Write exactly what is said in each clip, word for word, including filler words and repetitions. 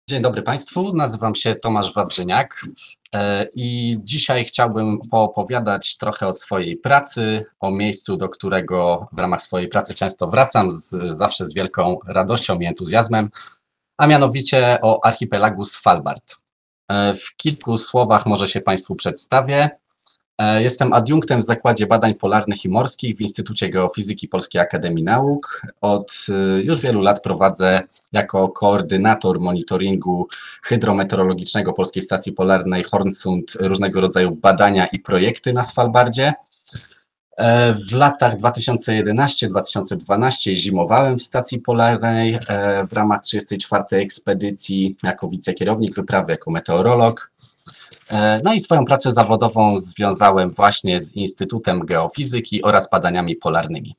Dzień dobry Państwu, nazywam się Tomasz Wawrzyniak e, i dzisiaj chciałbym poopowiadać trochę o swojej pracy, o miejscu, do którego w ramach swojej pracy często wracam, z, zawsze z wielką radością i entuzjazmem, a mianowicie o archipelagu Svalbard. E, W kilku słowach może się Państwu przedstawię. E, Jestem adiunktem w Zakładzie Badań Polarnych i Morskich w Instytucie Geofizyki Polskiej Akademii Nauk. Od e, już wielu lat prowadzę jako koordynator monitoringu hydrometeorologicznego Polskiej Stacji Polarnej Hornsund różnego rodzaju badania i projekty na Svalbardzie. E, W latach dwa tysiące jedenastym do dwa tysiące dwunastego zimowałem w stacji polarnej e, w ramach trzydziestej czwartej ekspedycji jako wicekierownik wyprawy, jako meteorolog. No i swoją pracę zawodową związałem właśnie z Instytutem Geofizyki oraz badaniami polarnymi.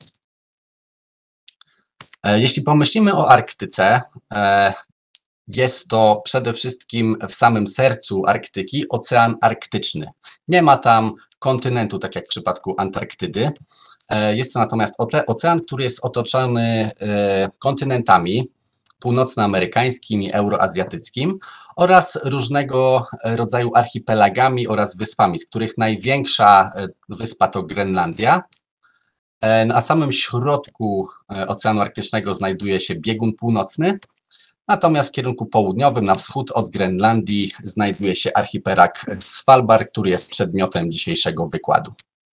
Jeśli pomyślimy o Arktyce, jest to przede wszystkim w samym sercu Arktyki Ocean Arktyczny. Nie ma tam kontynentu, tak jak w przypadku Antarktydy. Jest to natomiast ocean, który jest otoczony kontynentami północnoamerykańskim i euroazjatyckim oraz różnego rodzaju archipelagami oraz wyspami, z których największa wyspa to Grenlandia. Na samym środku Oceanu Arktycznego znajduje się biegun północny, natomiast w kierunku południowym, na wschód od Grenlandii, znajduje się archipelag Svalbard, który jest przedmiotem dzisiejszego wykładu.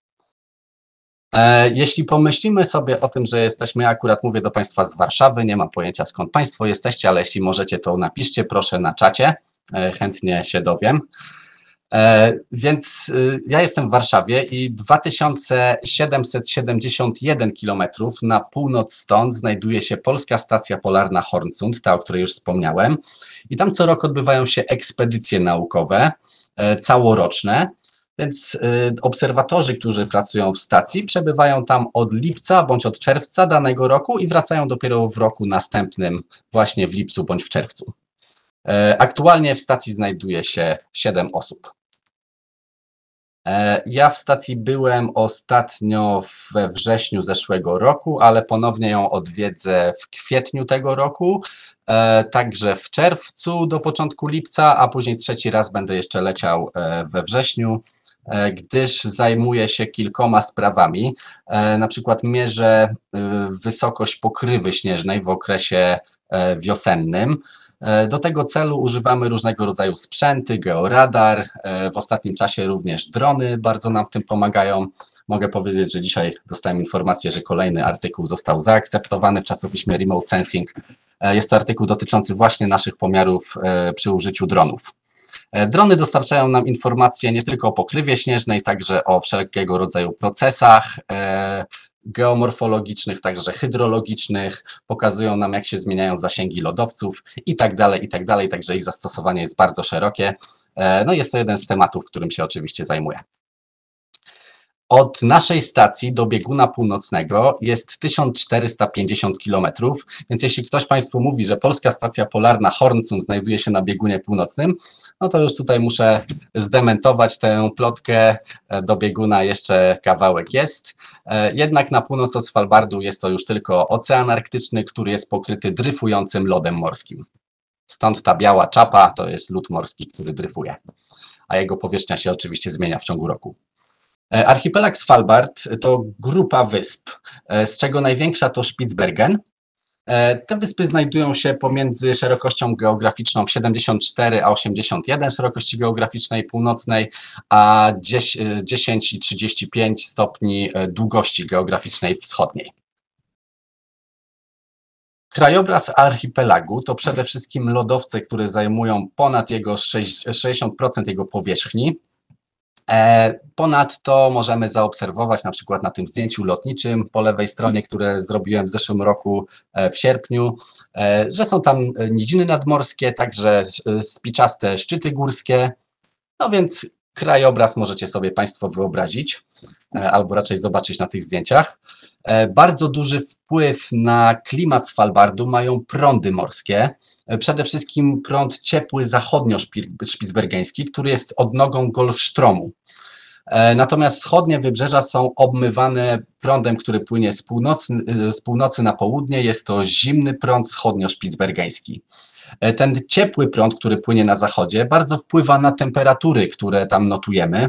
Jeśli pomyślimy sobie o tym, że jesteśmy, ja akurat mówię do Państwa z Warszawy, nie mam pojęcia skąd Państwo jesteście, ale jeśli możecie, to napiszcie proszę na czacie, chętnie się dowiem. Więc ja jestem w Warszawie i dwa tysiące siedemset siedemdziesiąt jeden kilometrów na północ stąd znajduje się Polska Stacja Polarna Hornsund, ta, o której już wspomniałem. I tam co roku odbywają się ekspedycje naukowe, całoroczne. Więc obserwatorzy, którzy pracują w stacji, przebywają tam od lipca bądź od czerwca danego roku i wracają dopiero w roku następnym, właśnie w lipcu bądź w czerwcu. Aktualnie w stacji znajduje się siedem osób. Ja w stacji byłem ostatnio we wrześniu zeszłego roku, ale ponownie ją odwiedzę w kwietniu tego roku, także w czerwcu do początku lipca, a później trzeci raz będę jeszcze leciał we wrześniu, gdyż zajmuję się kilkoma sprawami. Na przykład mierzę wysokość pokrywy śnieżnej w okresie wiosennym. Do tego celu używamy różnego rodzaju sprzęty, georadar, w ostatnim czasie również drony bardzo nam w tym pomagają. Mogę powiedzieć, że dzisiaj dostałem informację, że kolejny artykuł został zaakceptowany w czasopiśmie Remote Sensing. Jest to artykuł dotyczący właśnie naszych pomiarów przy użyciu dronów. Drony dostarczają nam informacje nie tylko o pokrywie śnieżnej, także o wszelkiego rodzaju procesach geomorfologicznych, także hydrologicznych, pokazują nam, jak się zmieniają zasięgi lodowców i tak dalej, i tak dalej, także ich zastosowanie jest bardzo szerokie. No jest to jeden z tematów, którym się oczywiście zajmuję. Od naszej stacji do bieguna północnego jest tysiąc czterysta pięćdziesiąt kilometrów, więc jeśli ktoś Państwu mówi, że Polska Stacja Polarna Hornsund znajduje się na biegunie północnym, no to już tutaj muszę zdementować tę plotkę, do bieguna jeszcze kawałek jest. Jednak na północ od Svalbardu jest to już tylko Ocean Arktyczny, który jest pokryty dryfującym lodem morskim. Stąd ta biała czapa to jest lód morski, który dryfuje, a jego powierzchnia się oczywiście zmienia w ciągu roku. Archipelag Svalbard to grupa wysp, z czego największa to Spitsbergen. Te wyspy znajdują się pomiędzy szerokością geograficzną siedemdziesiąt cztery a osiemdziesiąt jeden szerokości geograficznej północnej, a dziesięć i trzydzieści pięć stopni długości geograficznej wschodniej. Krajobraz archipelagu to przede wszystkim lodowce, które zajmują ponad jego sześćdziesiąt procent jego powierzchni. Ponadto możemy zaobserwować na przykład na tym zdjęciu lotniczym po lewej stronie, które zrobiłem w zeszłym roku w sierpniu, że są tam niziny nadmorskie, także spiczaste szczyty górskie, no więc krajobraz możecie sobie Państwo wyobrazić, albo raczej zobaczyć na tych zdjęciach. Bardzo duży wpływ na klimat Svalbardu mają prądy morskie. Przede wszystkim prąd ciepły zachodnio-szpicbergeński, który jest odnogą Golfstromu. Natomiast wschodnie wybrzeża są obmywane prądem, który płynie z północy, z północy na południe. Jest to zimny prąd wschodnio-szpicbergeński. Ten ciepły prąd, który płynie na zachodzie, bardzo wpływa na temperatury, które tam notujemy,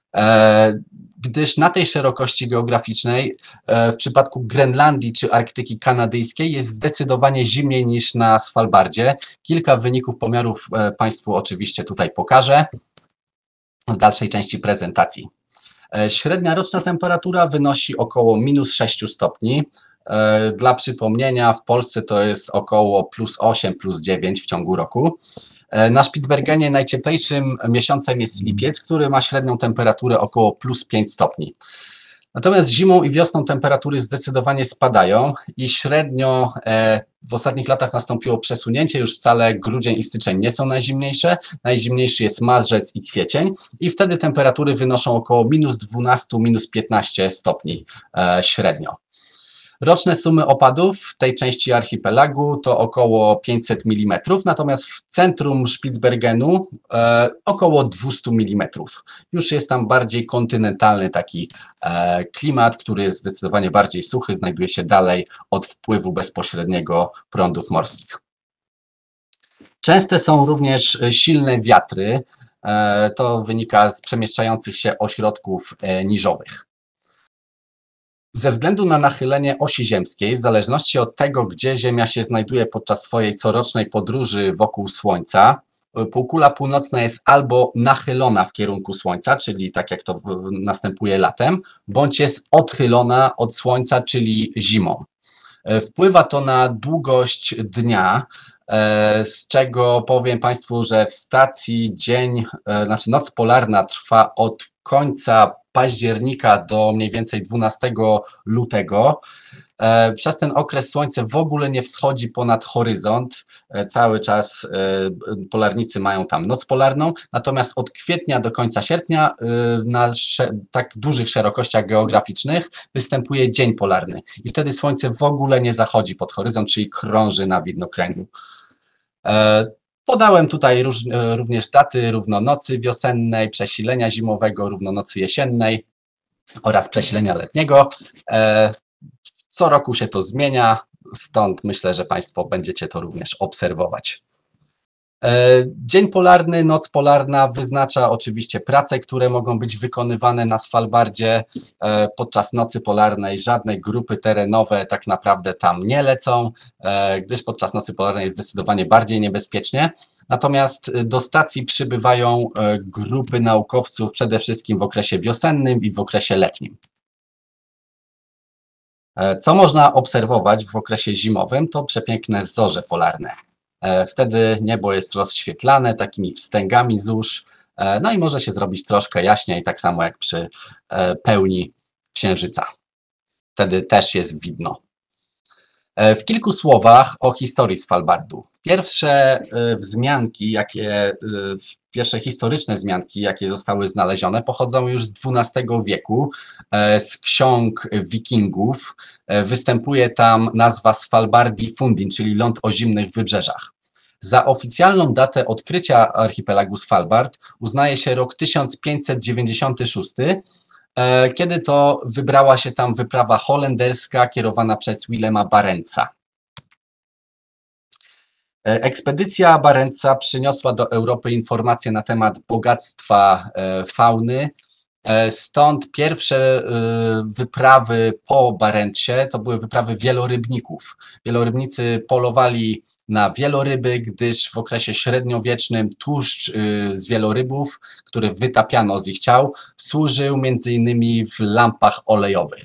gdyż na tej szerokości geograficznej w przypadku Grenlandii czy Arktyki Kanadyjskiej jest zdecydowanie zimniej niż na Svalbardzie. Kilka wyników pomiarów Państwu oczywiście tutaj pokażę w dalszej części prezentacji. Średnia roczna temperatura wynosi około minus sześć stopni. Dla przypomnienia, w Polsce to jest około plus osiem, plus dziewięć w ciągu roku. Na Spitsbergenie najcieplejszym miesiącem jest lipiec, który ma średnią temperaturę około plus pięć stopni. Natomiast zimą i wiosną temperatury zdecydowanie spadają i średnio w ostatnich latach nastąpiło przesunięcie, już wcale grudzień i styczeń nie są najzimniejsze, najzimniejszy jest marzec i kwiecień i wtedy temperatury wynoszą około minus dwanaście, minus piętnaście stopni średnio. Roczne sumy opadów w tej części archipelagu to około pięćset milimetrów, natomiast w centrum Spitsbergenu e, około dwieście milimetrów. Już jest tam bardziej kontynentalny taki e, klimat, który jest zdecydowanie bardziej suchy, znajduje się dalej od wpływu bezpośredniego prądów morskich. Częste są również silne wiatry, e, to wynika z przemieszczających się ośrodków e, niżowych. Ze względu na nachylenie osi ziemskiej, w zależności od tego, gdzie Ziemia się znajduje podczas swojej corocznej podróży wokół Słońca, półkula północna jest albo nachylona w kierunku Słońca, czyli tak jak to następuje latem, bądź jest odchylona od Słońca, czyli zimą. Wpływa to na długość dnia, z czego powiem Państwu, że w stacji dzień, znaczy noc polarna trwa od końca października do mniej więcej dwunastego lutego. Przez ten okres słońce w ogóle nie wschodzi ponad horyzont, cały czas polarnicy mają tam noc polarną, natomiast od kwietnia do końca sierpnia na tak dużych szerokościach geograficznych występuje dzień polarny i wtedy słońce w ogóle nie zachodzi pod horyzont, czyli krąży na widnokręgu. Podałem tutaj róż, również daty równonocy wiosennej, przesilenia zimowego, równonocy jesiennej oraz przesilenia letniego. Co roku się to zmienia, stąd myślę, że Państwo będziecie to również obserwować. Dzień polarny, noc polarna wyznacza oczywiście prace, które mogą być wykonywane na Svalbardzie. Podczas nocy polarnej żadne grupy terenowe tak naprawdę tam nie lecą, gdyż podczas nocy polarnej jest zdecydowanie bardziej niebezpiecznie. Natomiast do stacji przybywają grupy naukowców przede wszystkim w okresie wiosennym i w okresie letnim. Co można obserwować w okresie zimowym, to przepiękne zorze polarne. Wtedy niebo jest rozświetlane takimi wstęgami zórz, no i może się zrobić troszkę jaśniej, tak samo jak przy pełni księżyca. Wtedy też jest widno. W kilku słowach o historii Svalbardu. Pierwsze wzmianki, jakie, pierwsze historyczne wzmianki, jakie zostały znalezione, pochodzą już z dwunastego wieku, z ksiąg wikingów. Występuje tam nazwa Svalbardi Fundin, czyli ląd o zimnych wybrzeżach. Za oficjalną datę odkrycia archipelagu Svalbard uznaje się rok tysiąc pięćset dziewięćdziesiąty szósty, kiedy to wybrała się tam wyprawa holenderska kierowana przez Willema Barentsa. Ekspedycja Barentsa przyniosła do Europy informacje na temat bogactwa fauny, stąd pierwsze wyprawy po Barentsie to były wyprawy wielorybników. Wielorybnicy polowali na wieloryby, gdyż w okresie średniowiecznym tłuszcz z wielorybów, który wytapiano z ich ciał, służył między innymi w lampach olejowych.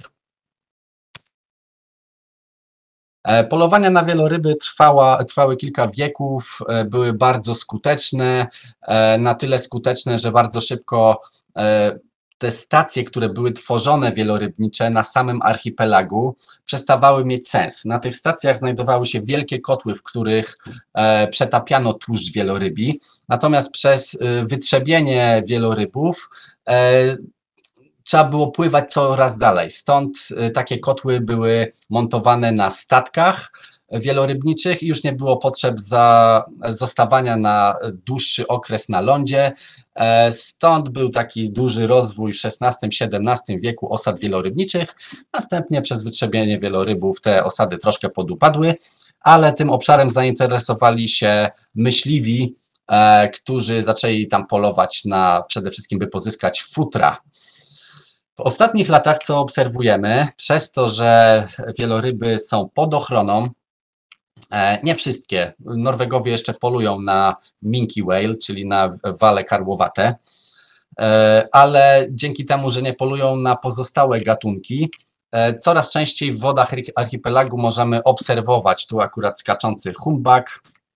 Polowania na wieloryby trwała, trwały kilka wieków, były bardzo skuteczne, na tyle skuteczne, że bardzo szybko te stacje, które były tworzone wielorybnicze na samym archipelagu, przestawały mieć sens. Na tych stacjach znajdowały się wielkie kotły, w których e, przetapiano tłuszcz wielorybi, natomiast przez e, wytrzebienie wielorybów e, trzeba było pływać coraz dalej. Stąd e, takie kotły były montowane na statkach wielorybniczych i już nie było potrzeb za zostawania na dłuższy okres na lądzie. Stąd był taki duży rozwój w szesnastym siedemnastym wieku osad wielorybniczych. Następnie przez wytrzebienie wielorybów te osady troszkę podupadły, ale tym obszarem zainteresowali się myśliwi, e, którzy zaczęli tam polować na przede wszystkim, by pozyskać futra. W ostatnich latach co obserwujemy, przez to, że wieloryby są pod ochroną, nie wszystkie, Norwegowie jeszcze polują na minke whale, czyli na wale karłowate, ale dzięki temu, że nie polują na pozostałe gatunki, coraz częściej w wodach archipelagu możemy obserwować tu akurat skaczący humpback,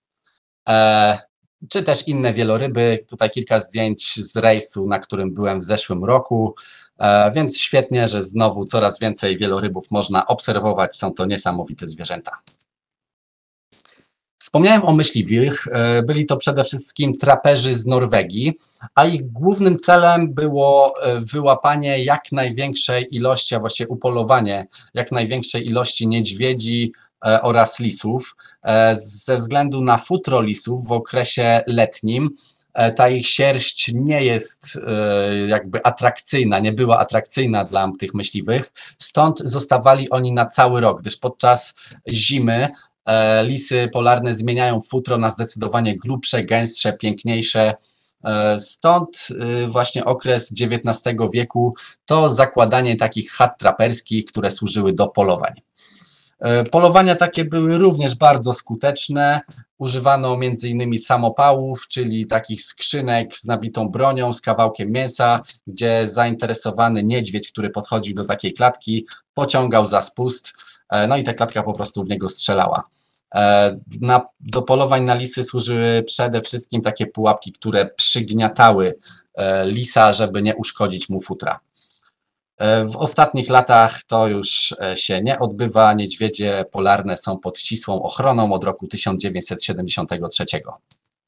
czy też inne wieloryby. Tutaj kilka zdjęć z rejsu, na którym byłem w zeszłym roku, więc świetnie, że znowu coraz więcej wielorybów można obserwować. Są to niesamowite zwierzęta. Wspomniałem o myśliwych, byli to przede wszystkim traperzy z Norwegii, a ich głównym celem było wyłapanie jak największej ilości, a właściwie upolowanie jak największej ilości niedźwiedzi oraz lisów. Ze względu na futro lisów w okresie letnim ta ich sierść nie jest jakby atrakcyjna, nie była atrakcyjna dla tych myśliwych, stąd zostawali oni na cały rok, gdyż podczas zimy lisy polarne zmieniają futro na zdecydowanie grubsze, gęstsze, piękniejsze. Stąd właśnie okres dziewiętnastego wieku to zakładanie takich chat traperskich, które służyły do polowań. Polowania takie były również bardzo skuteczne. Używano między innymi samopałów, czyli takich skrzynek z nabitą bronią, z kawałkiem mięsa, gdzie zainteresowany niedźwiedź, który podchodził do takiej klatki, pociągał za spust, no i ta klatka po prostu w niego strzelała. Na, do polowań na lisy służyły przede wszystkim takie pułapki, które przygniatały lisa, żeby nie uszkodzić mu futra. W ostatnich latach to już się nie odbywa. Niedźwiedzie polarne są pod ścisłą ochroną od roku tysiąc dziewięćset siedemdziesiątego trzeciego.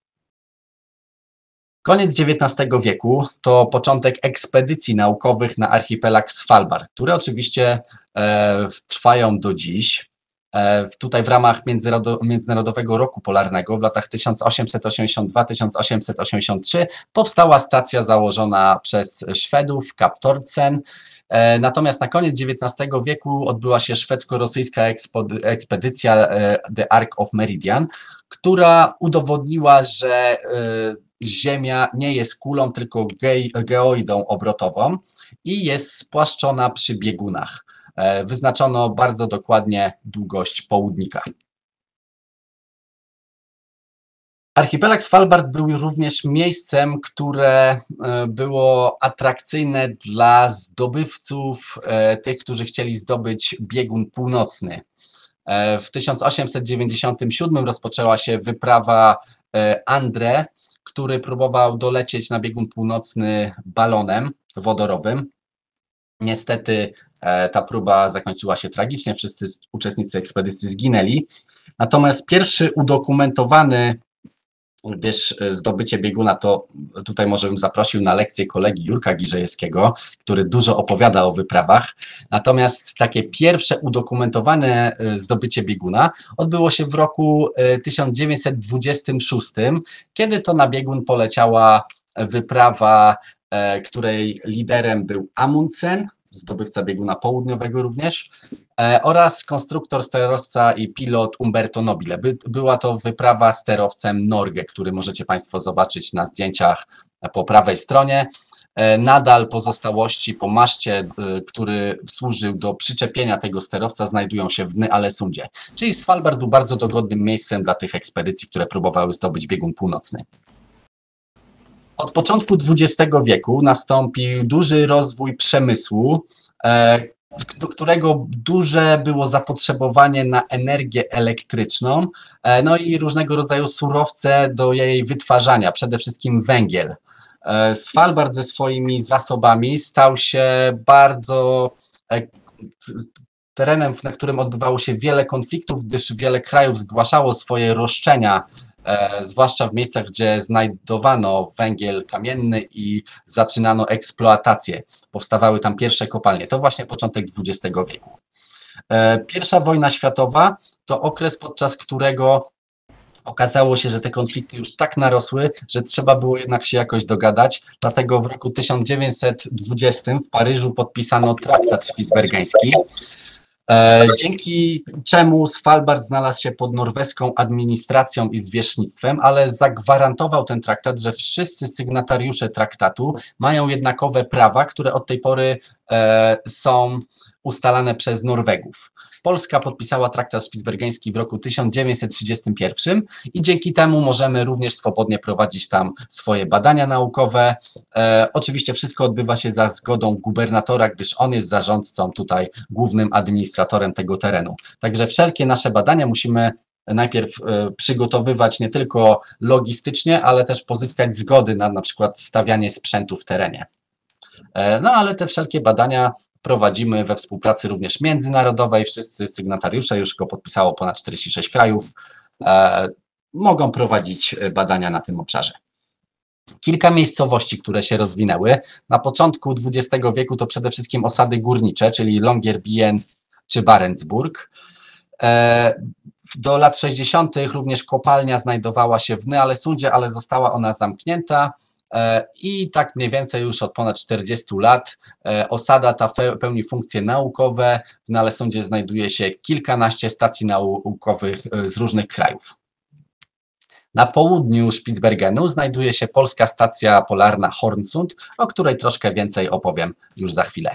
Koniec dziewiętnastego wieku to początek ekspedycji naukowych na archipelag Svalbard, które oczywiście e, trwają do dziś. E, tutaj w ramach Międzynarodowego Roku Polarnego w latach tysiąc osiemset osiemdziesiąt dwa do tysiąc osiemset osiemdziesiąt trzy powstała stacja założona przez Szwedów, Kap Tortzen. E, natomiast na koniec dziewiętnastego wieku odbyła się szwedzko-rosyjska ekspedycja e, The Arc of Meridian, która udowodniła, że e, Ziemia nie jest kulą, tylko geoidą obrotową i jest spłaszczona przy biegunach. Wyznaczono bardzo dokładnie długość południka. Archipelag Svalbard był również miejscem, które było atrakcyjne dla zdobywców, tych, którzy chcieli zdobyć biegun północny. W tysiąc osiemset dziewięćdziesiątym siódmym rozpoczęła się wyprawa Andre, który próbował dolecieć na biegun północny balonem wodorowym. Niestety ta próba zakończyła się tragicznie, wszyscy uczestnicy ekspedycji zginęli. Natomiast pierwszy udokumentowany, gdyż zdobycie bieguna, to tutaj może bym zaprosił na lekcję kolegi Jurka Giżejewskiego, który dużo opowiada o wyprawach. Natomiast takie pierwsze udokumentowane zdobycie bieguna odbyło się w roku tysiąc dziewięćset dwudziestym szóstym, kiedy to na biegun poleciała wyprawa, której liderem był Amundsen, zdobywca bieguna południowego również, oraz konstruktor, sterowca i pilot Umberto Nobile. By, była to wyprawa sterowcem Norge, który możecie Państwo zobaczyć na zdjęciach po prawej stronie. Nadal pozostałości po maszcie, który służył do przyczepienia tego sterowca, znajdują się w Ny-Alesundzie. Czyli Svalbard był bardzo dogodnym miejscem dla tych ekspedycji, które próbowały zdobyć biegun północny. Od początku dwudziestego wieku nastąpił duży rozwój przemysłu, do którego duże było zapotrzebowanie na energię elektryczną, no i różnego rodzaju surowce do jej wytwarzania, przede wszystkim węgiel. Svalbard ze swoimi zasobami stał się bardzo terenem, na którym odbywało się wiele konfliktów, gdyż wiele krajów zgłaszało swoje roszczenia, zwłaszcza w miejscach, gdzie znajdowano węgiel kamienny i zaczynano eksploatację. Powstawały tam pierwsze kopalnie. To właśnie początek dwudziestego wieku. Pierwsza wojna światowa to okres, podczas którego okazało się, że te konflikty już tak narosły, że trzeba było jednak się jakoś dogadać. Dlatego w roku tysiąc dziewięćset dwudziestym w Paryżu podpisano traktat szpicbergeński. E, dzięki czemu Svalbard znalazł się pod norweską administracją i zwierzchnictwem, ale zagwarantował ten traktat, że wszyscy sygnatariusze traktatu mają jednakowe prawa, które od tej pory e, są ustalane przez Norwegów. Polska podpisała traktat spitsbergeński w roku tysiąc dziewięćset trzydziestym pierwszym i dzięki temu możemy również swobodnie prowadzić tam swoje badania naukowe. E, oczywiście wszystko odbywa się za zgodą gubernatora, gdyż on jest zarządcą tutaj, głównym administratorem tego terenu. Także wszelkie nasze badania musimy najpierw e, przygotowywać nie tylko logistycznie, ale też pozyskać zgody na na przykład stawianie sprzętu w terenie. E, no ale te wszelkie badania prowadzimy we współpracy również międzynarodowej. Wszyscy sygnatariusze, już go podpisało ponad czterdzieści sześć krajów, e, mogą prowadzić badania na tym obszarze. Kilka miejscowości, które się rozwinęły. Na początku dwudziestego wieku to przede wszystkim osady górnicze, czyli Longyearbyen czy Barentsburg. E, do lat sześćdziesiątych również kopalnia znajdowała się w Ny-Alesundzie, ale została ona zamknięta. I tak mniej więcej już od ponad czterdziestu lat osada ta pełni funkcje naukowe. W Ny-Alesundzie znajduje się kilkanaście stacji naukowych z różnych krajów. Na południu Spitsbergenu znajduje się polska stacja polarna Hornsund, o której troszkę więcej opowiem już za chwilę.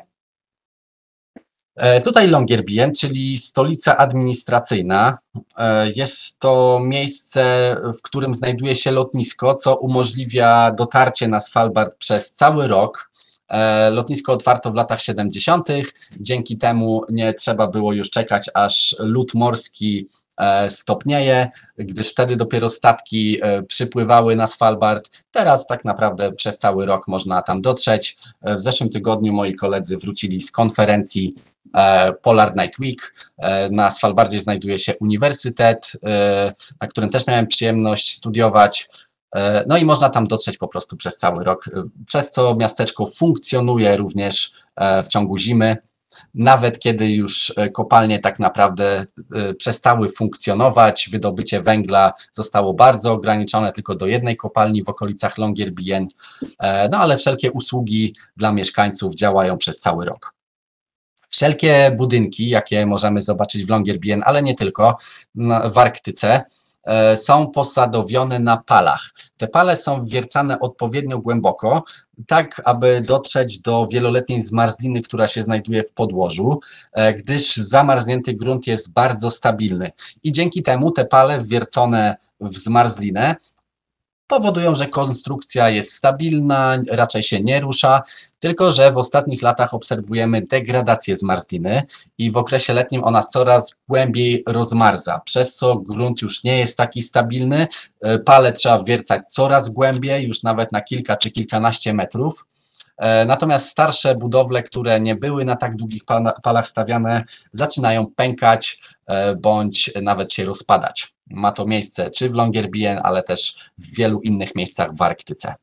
Tutaj Longyearbyen, czyli stolica administracyjna. Jest to miejsce, w którym znajduje się lotnisko, co umożliwia dotarcie na Svalbard przez cały rok. Lotnisko otwarto w latach siedemdziesiątych. Dzięki temu nie trzeba było już czekać, aż lód morski stopnieje, gdyż wtedy dopiero statki przypływały na Svalbard. Teraz tak naprawdę przez cały rok można tam dotrzeć. W zeszłym tygodniu moi koledzy wrócili z konferencji Polar Night Week. Na Svalbardzie znajduje się uniwersytet, na którym też miałem przyjemność studiować. No i można tam dotrzeć po prostu przez cały rok, przez co miasteczko funkcjonuje również w ciągu zimy. Nawet kiedy już kopalnie tak naprawdę przestały funkcjonować, wydobycie węgla zostało bardzo ograniczone tylko do jednej kopalni w okolicach Longyearbyen, no ale wszelkie usługi dla mieszkańców działają przez cały rok. Wszelkie budynki, jakie możemy zobaczyć w Longyearbyen, ale nie tylko, w Arktyce, są posadowione na palach. Te pale są wwiercane odpowiednio głęboko, tak aby dotrzeć do wieloletniej zmarzliny, która się znajduje w podłożu, gdyż zamarznięty grunt jest bardzo stabilny i dzięki temu te pale wwiercone w zmarzlinę powodują, że konstrukcja jest stabilna, raczej się nie rusza, tylko że w ostatnich latach obserwujemy degradację zmarzliny i w okresie letnim ona coraz głębiej rozmarza, przez co grunt już nie jest taki stabilny, pale trzeba wwiercać coraz głębiej, już nawet na kilka czy kilkanaście metrów. Natomiast starsze budowle, które nie były na tak długich palach stawiane, zaczynają pękać bądź nawet się rozpadać. Ma to miejsce czy w Longyearbyen, ale też w wielu innych miejscach w Arktyce.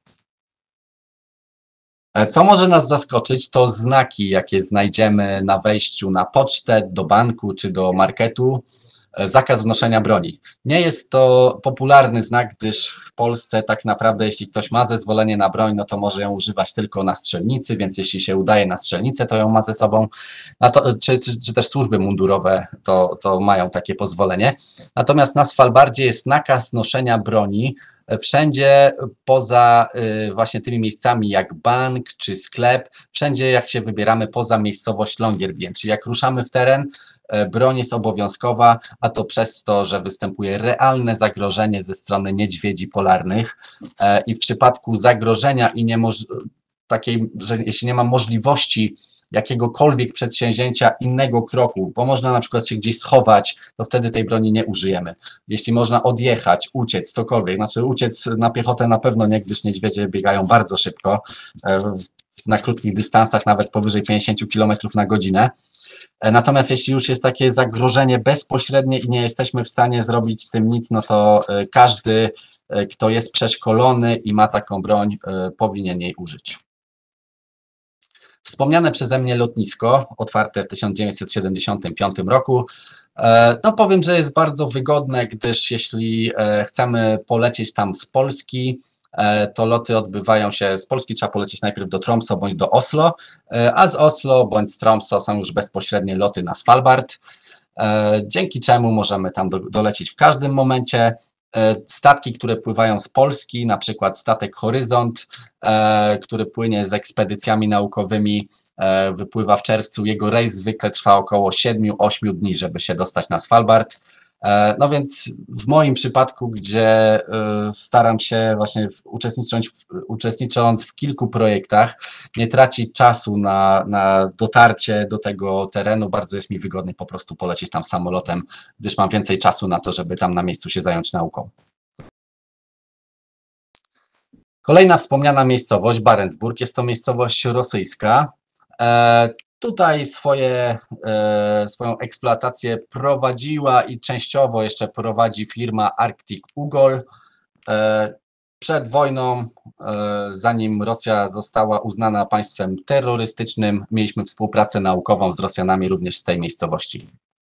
Co może nas zaskoczyć, to znaki, jakie znajdziemy na wejściu na pocztę, do banku czy do marketu. Zakaz wnoszenia broni. Nie jest to popularny znak, gdyż w Polsce tak naprawdę jeśli ktoś ma zezwolenie na broń, no to może ją używać tylko na strzelnicy, więc jeśli się udaje na strzelnicę, to ją ma ze sobą, to, czy, czy, czy też służby mundurowe to, to mają takie pozwolenie. Natomiast na Svalbardzie jest nakaz noszenia broni wszędzie poza y, właśnie tymi miejscami jak bank czy sklep, wszędzie jak się wybieramy poza miejscowość Longyearbyen, czyli jak ruszamy w teren, broń jest obowiązkowa, a to przez to, że występuje realne zagrożenie ze strony niedźwiedzi polarnych i w przypadku zagrożenia i nie takiej, że jeśli nie ma możliwości jakiegokolwiek przedsięwzięcia innego kroku, bo można na przykład się gdzieś schować, to wtedy tej broni nie użyjemy. Jeśli można odjechać, uciec, cokolwiek, znaczy uciec na piechotę na pewno nie, gdyż niedźwiedzie biegają bardzo szybko, na krótkich dystansach nawet powyżej pięćdziesiąt kilometrów na godzinę. Natomiast jeśli już jest takie zagrożenie bezpośrednie i nie jesteśmy w stanie zrobić z tym nic, no to każdy, kto jest przeszkolony i ma taką broń, powinien jej użyć. Wspomniane przeze mnie lotnisko, otwarte w tysiąc dziewięćset siedemdziesiątym piątym roku, no powiem, że jest bardzo wygodne, gdyż jeśli chcemy polecieć tam z Polski, to loty odbywają się z Polski, trzeba polecieć najpierw do Tromsø bądź do Oslo, a z Oslo bądź z Tromsø są już bezpośrednie loty na Svalbard, dzięki czemu możemy tam do, dolecieć w każdym momencie. Statki, które pływają z Polski, na przykład statek Horyzont, który płynie z ekspedycjami naukowymi, wypływa w czerwcu, jego rejs zwykle trwa około siedem do ośmiu dni, żeby się dostać na Svalbard. No więc w moim przypadku, gdzie staram się właśnie uczestnicząc, uczestnicząc w kilku projektach, nie tracić czasu na, na dotarcie do tego terenu, bardzo jest mi wygodnie po prostu polecieć tam samolotem, gdyż mam więcej czasu na to, żeby tam na miejscu się zająć nauką. Kolejna wspomniana miejscowość, Barentsburg, jest to miejscowość rosyjska. Tutaj swoje, swoją eksploatację prowadziła i częściowo jeszcze prowadzi firma Arctic Ugol. Przed wojną, zanim Rosja została uznana państwem terrorystycznym, mieliśmy współpracę naukową z Rosjanami również z tej miejscowości.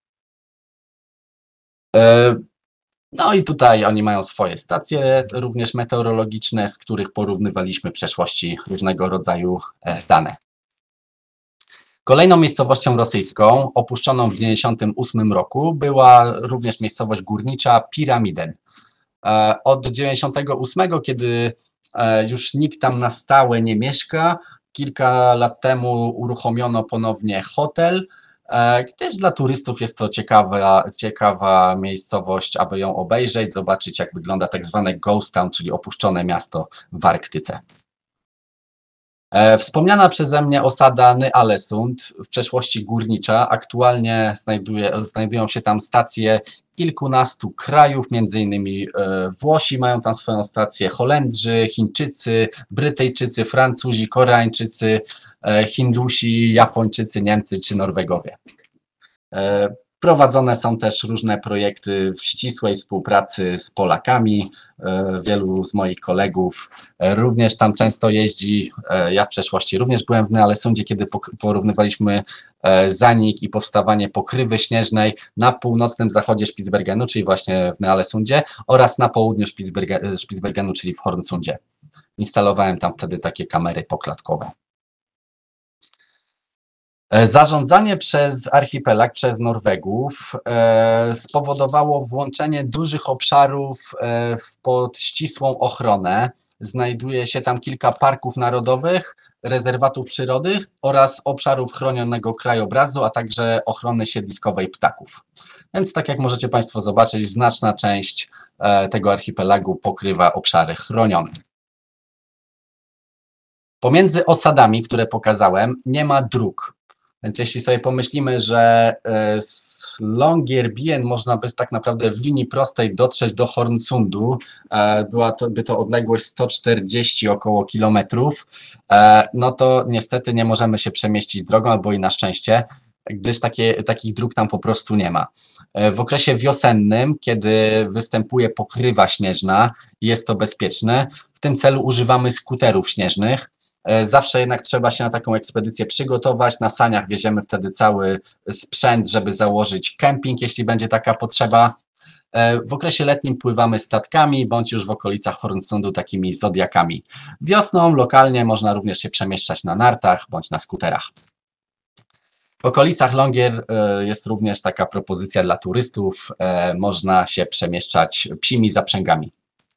No i tutaj oni mają swoje stacje również meteorologiczne, z których porównywaliśmy w przeszłości różnego rodzaju dane. Kolejną miejscowością rosyjską, opuszczoną w tysiąc dziewięćset dziewięćdziesiątym ósmym roku, była również miejscowość górnicza Piramiden. Od tysiąc dziewięćset dziewięćdziesiątego ósmego, kiedy już nikt tam na stałe nie mieszka, kilka lat temu uruchomiono ponownie hotel, gdyż dla turystów jest to ciekawa, ciekawa miejscowość, aby ją obejrzeć, zobaczyć, jak wygląda tak zwane ghost town, czyli opuszczone miasto w Arktyce. Wspomniana przeze mnie osada Ny-Ålesund, w przeszłości górnicza, aktualnie znajduje, znajdują się tam stacje kilkunastu krajów, między innymi Włosi mają tam swoją stację, Holendrzy, Chińczycy, Brytyjczycy, Francuzi, Koreańczycy, Hindusi, Japończycy, Niemcy czy Norwegowie. Prowadzone są też różne projekty w ścisłej współpracy z Polakami. Wielu z moich kolegów również tam często jeździ. Ja w przeszłości również byłem w Ny-Ålesundzie, kiedy porównywaliśmy zanik i powstawanie pokrywy śnieżnej na północnym zachodzie Spitsbergenu, czyli właśnie w Ny-Ålesundzie, oraz na południu Spitsbergenu, czyli w Hornsundzie. Instalowałem tam wtedy takie kamery poklatkowe. Zarządzanie przez archipelag, przez Norwegów e, spowodowało włączenie dużych obszarów e, pod ścisłą ochronę. Znajduje się tam kilka parków narodowych, rezerwatów przyrody oraz obszarów chronionego krajobrazu, a także ochrony siedliskowej ptaków. Więc tak jak możecie Państwo zobaczyć, znaczna część e, tego archipelagu pokrywa obszary chronione. Pomiędzy osadami, które pokazałem, nie ma dróg. Więc jeśli sobie pomyślimy, że z Longyearbyen można by tak naprawdę w linii prostej dotrzeć do Hornsundu, była to, by to odległość sto czterdzieści około kilometrów, no to niestety nie możemy się przemieścić drogą, albo i na szczęście, gdyż takie, takich dróg tam po prostu nie ma. W okresie wiosennym, kiedy występuje pokrywa śnieżna i jest to bezpieczne, w tym celu używamy skuterów śnieżnych. Zawsze jednak trzeba się na taką ekspedycję przygotować. Na saniach wieziemy wtedy cały sprzęt, żeby założyć kemping, jeśli będzie taka potrzeba. W okresie letnim pływamy statkami, bądź już w okolicach Hornsundu takimi zodiakami. Wiosną lokalnie można również się przemieszczać na nartach bądź na skuterach. W okolicach Longyear jest również taka propozycja dla turystów. Można się przemieszczać psimi zaprzęgami.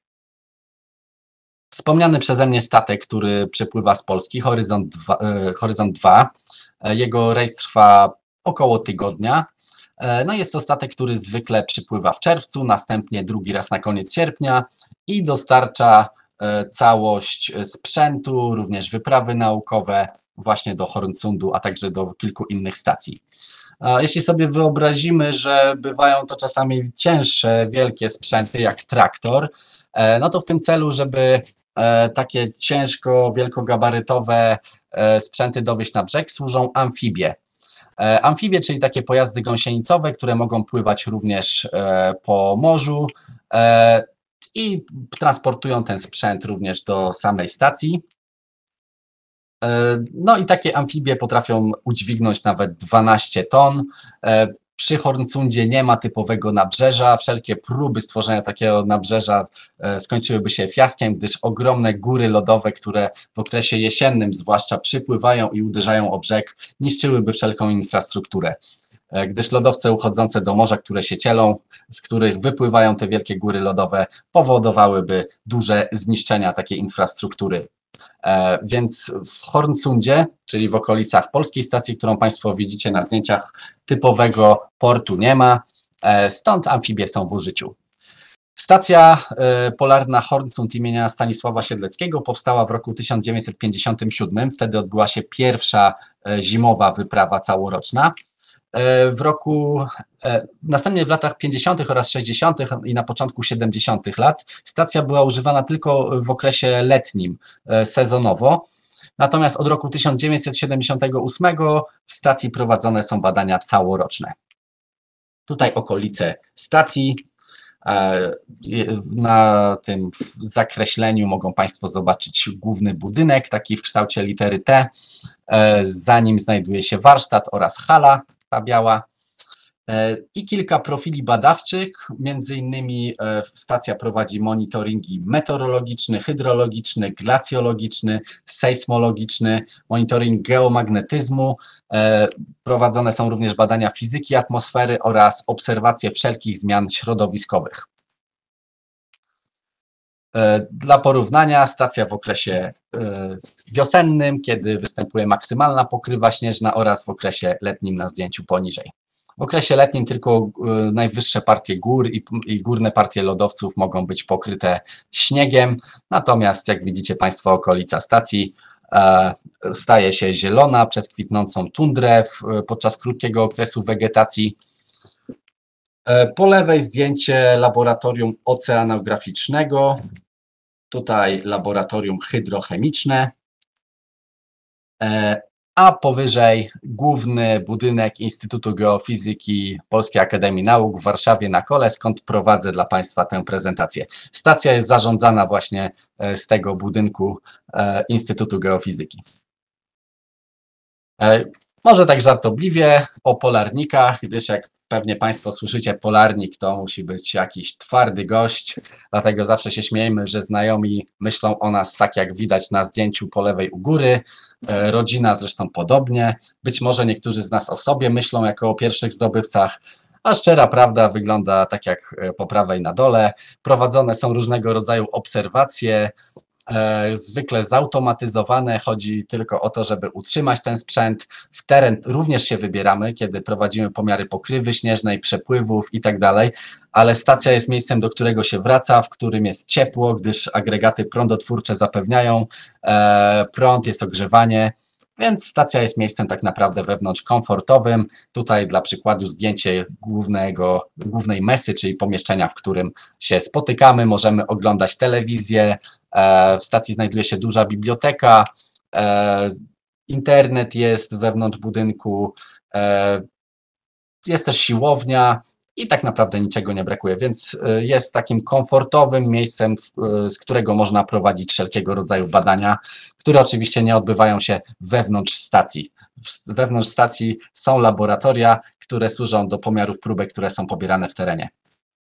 Wspomniany przeze mnie statek, który przypływa z Polski, Horyzont dwa, Horyzont dwa, jego rejs trwa około tygodnia. No jest to statek, który zwykle przypływa w czerwcu, następnie drugi raz na koniec sierpnia i dostarcza całość sprzętu, również wyprawy naukowe właśnie do Hornsundu, a także do kilku innych stacji. Jeśli sobie wyobrazimy, że bywają to czasami cięższe, wielkie sprzęty jak traktor, no to w tym celu, żeby takie ciężko, wielkogabarytowe sprzęty dowieźć na brzeg, służą amfibie. Amfibie, czyli takie pojazdy gąsienicowe, które mogą pływać również po morzu i transportują ten sprzęt również do samej stacji. No i takie amfibie potrafią udźwignąć nawet dwanaście ton. Przy Hornsundzie nie ma typowego nabrzeża. Wszelkie próby stworzenia takiego nabrzeża skończyłyby się fiaskiem, gdyż ogromne góry lodowe, które w okresie jesiennym zwłaszcza przypływają i uderzają o brzeg, niszczyłyby wszelką infrastrukturę. Gdyż lodowce uchodzące do morza, które się cielą, z których wypływają te wielkie góry lodowe, powodowałyby duże zniszczenia takiej infrastruktury. E, więc w Hornsundzie, czyli w okolicach polskiej stacji, którą Państwo widzicie na zdjęciach, typowego portu nie ma, e, stąd amfibie są w użyciu. Stacja e, polarna Hornsund imienia Stanisława Siedleckiego powstała w roku tysiąc dziewięćset pięćdziesiątym siódmym. Wtedy odbyła się pierwsza e, zimowa wyprawa całoroczna. W roku, następnie w latach pięćdziesiątych oraz sześćdziesiątych i na początku siedemdziesiątych lat stacja była używana tylko w okresie letnim, sezonowo. Natomiast od roku tysiąc dziewięćset siedemdziesiątego ósmego w stacji prowadzone są badania całoroczne. Tutaj okolice stacji. Na tym zakreśleniu mogą Państwo zobaczyć główny budynek, taki w kształcie litery T. Za nim znajduje się warsztat oraz hala, ta biała, i kilka profili badawczych. Między innymi stacja prowadzi monitoringi meteorologiczny, hydrologiczny, glacjologiczny, sejsmologiczny, monitoring geomagnetyzmu. Prowadzone są również badania fizyki atmosfery oraz obserwacje wszelkich zmian środowiskowych. Dla porównania, stacja w okresie wiosennym, kiedy występuje maksymalna pokrywa śnieżna, oraz w okresie letnim na zdjęciu poniżej. W okresie letnim tylko najwyższe partie gór i, i górne partie lodowców mogą być pokryte śniegiem, natomiast jak widzicie Państwo, okolica stacji e, staje się zielona przez kwitnącą tundrę w, podczas krótkiego okresu wegetacji. E, po lewej zdjęcie laboratorium oceanograficznego, tutaj laboratorium hydrochemiczne, e, a powyżej główny budynek Instytutu Geofizyki Polskiej Akademii Nauk w Warszawie na Kole, skąd prowadzę dla Państwa tę prezentację. Stacja jest zarządzana właśnie z tego budynku Instytutu Geofizyki. Może tak żartobliwie o polarnikach, gdyż jak pewnie Państwo słyszycie, polarnik to musi być jakiś twardy gość, dlatego zawsze się śmiejemy, że znajomi myślą o nas tak, jak widać na zdjęciu po lewej u góry, rodzina zresztą podobnie, być może niektórzy z nas o sobie myślą jako o pierwszych zdobywcach, a szczera prawda wygląda tak jak po prawej na dole. Prowadzone są różnego rodzaju obserwacje, zwykle zautomatyzowane, chodzi tylko o to, żeby utrzymać ten sprzęt. W teren również się wybieramy, kiedy prowadzimy pomiary pokrywy śnieżnej, przepływów i tak dalej, ale stacja jest miejscem, do którego się wraca, w którym jest ciepło, gdyż agregaty prądotwórcze zapewniają e, prąd, jest ogrzewanie, więc stacja jest miejscem tak naprawdę wewnątrz komfortowym. Tutaj dla przykładu zdjęcie głównego, głównej mesy, czyli pomieszczenia, w którym się spotykamy. Możemy oglądać telewizję, w stacji znajduje się duża biblioteka, internet jest wewnątrz budynku, jest też siłownia i tak naprawdę niczego nie brakuje, więc jest takim komfortowym miejscem, z którego można prowadzić wszelkiego rodzaju badania, które oczywiście nie odbywają się wewnątrz stacji. Wewnątrz stacji są laboratoria, które służą do pomiarów próbek, które są pobierane w terenie.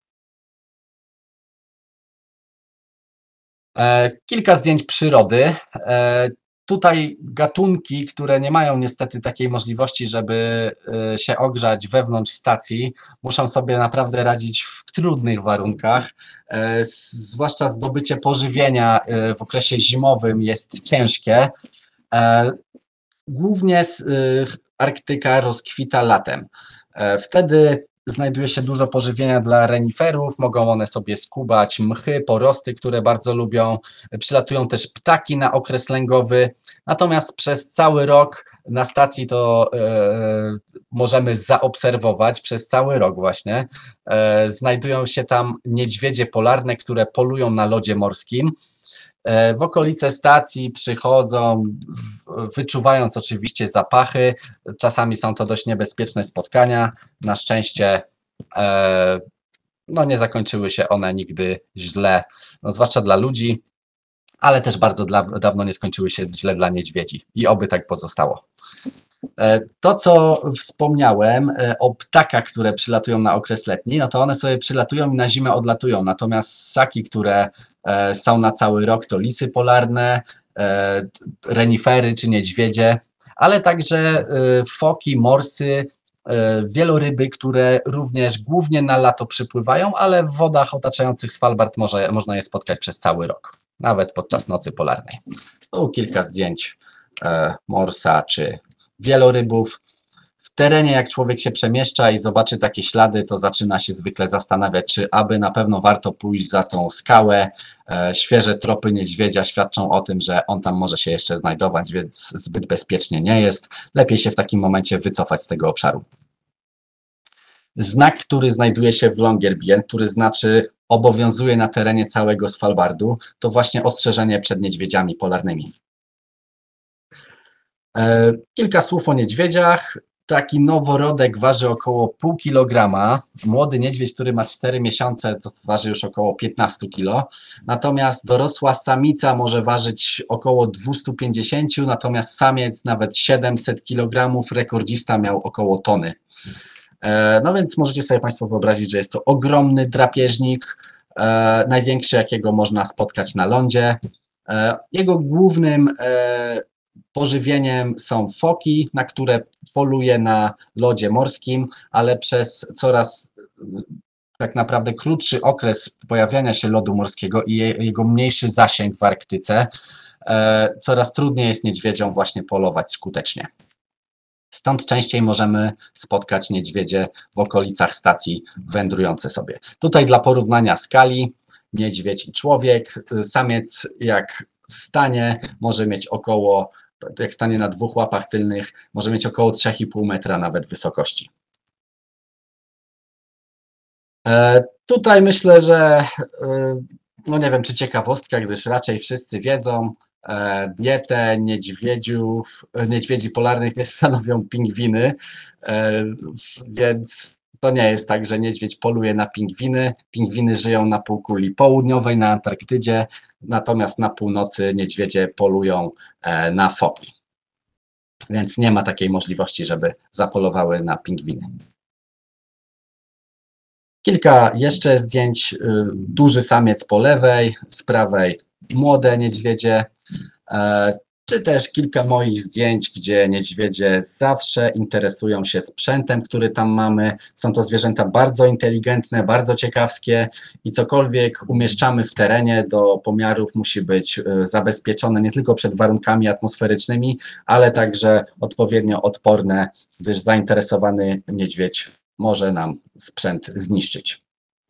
Kilka zdjęć przyrody. Tutaj gatunki, które nie mają niestety takiej możliwości, żeby się ogrzać wewnątrz stacji, muszą sobie naprawdę radzić w trudnych warunkach. Zwłaszcza zdobycie pożywienia w okresie zimowym jest ciężkie. Głównie Arktyka rozkwita latem. Wtedy znajduje się dużo pożywienia dla reniferów, mogą one sobie skubać mchy, porosty, które bardzo lubią. Przylatują też ptaki na okres lęgowy, natomiast przez cały rok na stacji to e, możemy zaobserwować, przez cały rok właśnie, e, znajdują się tam niedźwiedzie polarne, które polują na lodzie morskim. W okolice stacji przychodzą, wyczuwając oczywiście zapachy. Czasami są to dość niebezpieczne spotkania. Na szczęście no, nie zakończyły się one nigdy źle, no, zwłaszcza dla ludzi, ale też bardzo dla, dawno nie skończyły się źle dla niedźwiedzi i oby tak pozostało. E, To, co wspomniałem e, o ptakach, które przylatują na okres letni, no to one sobie przylatują i na zimę odlatują. Natomiast ssaki, które e, są na cały rok, to lisy polarne, e, renifery czy niedźwiedzie, ale także e, foki, morsy, e, wieloryby, które również głównie na lato przypływają, ale w wodach otaczających Svalbard może, można je spotkać przez cały rok, nawet podczas nocy polarnej. Tu kilka zdjęć e, morsa czy wielorybów. W terenie, jak człowiek się przemieszcza i zobaczy takie ślady, to zaczyna się zwykle zastanawiać, czy aby na pewno warto pójść za tą skałę. E, Świeże tropy niedźwiedzia świadczą o tym, że on tam może się jeszcze znajdować, więc zbyt bezpiecznie nie jest. Lepiej się w takim momencie wycofać z tego obszaru. Znak, który znajduje się w Longyearbyen, który znaczy obowiązuje na terenie całego Svalbardu, to właśnie ostrzeżenie przed niedźwiedziami polarnymi. E, Kilka słów o niedźwiedziach. Taki noworodek waży około pół kilograma. Młody niedźwiedź, który ma cztery miesiące, to waży już około piętnaście kilo. Natomiast dorosła samica może ważyć około dwieście pięćdziesiąt, natomiast samiec nawet siedemset kilogramów, rekordzista miał około tony. E, No więc możecie sobie Państwo wyobrazić, że jest to ogromny drapieżnik, e, największy jakiego można spotkać na lądzie. E, Jego głównym e, pożywieniem są foki, na które poluje na lodzie morskim, ale przez coraz tak naprawdę krótszy okres pojawiania się lodu morskiego i je, jego mniejszy zasięg w Arktyce, e, coraz trudniej jest niedźwiedziom właśnie polować skutecznie. Stąd częściej możemy spotkać niedźwiedzie w okolicach stacji wędrujące sobie. Tutaj dla porównania skali, niedźwiedź i człowiek. Samiec jak stanie może mieć około, jak stanie na dwóch łapach tylnych, może mieć około trzy i pół metra nawet wysokości. E, Tutaj myślę, że e, no nie wiem, czy ciekawostka, gdyż raczej wszyscy wiedzą, e, dietę niedźwiedziów, niedźwiedzi polarnych nie stanowią pingwiny, e, więc to nie jest tak, że niedźwiedź poluje na pingwiny. Pingwiny żyją na półkuli południowej, na Antarktydzie, natomiast na północy niedźwiedzie polują e, na foki. Więc nie ma takiej możliwości, żeby zapolowały na pingwiny. Kilka jeszcze zdjęć. Duży samiec po lewej, z prawej młode niedźwiedzie, czy też kilka moich zdjęć, gdzie niedźwiedzie zawsze interesują się sprzętem, który tam mamy. Są to zwierzęta bardzo inteligentne, bardzo ciekawskie i cokolwiek umieszczamy w terenie do pomiarów musi być zabezpieczone nie tylko przed warunkami atmosferycznymi, ale także odpowiednio odporne, gdyż zainteresowany niedźwiedź może nam sprzęt zniszczyć.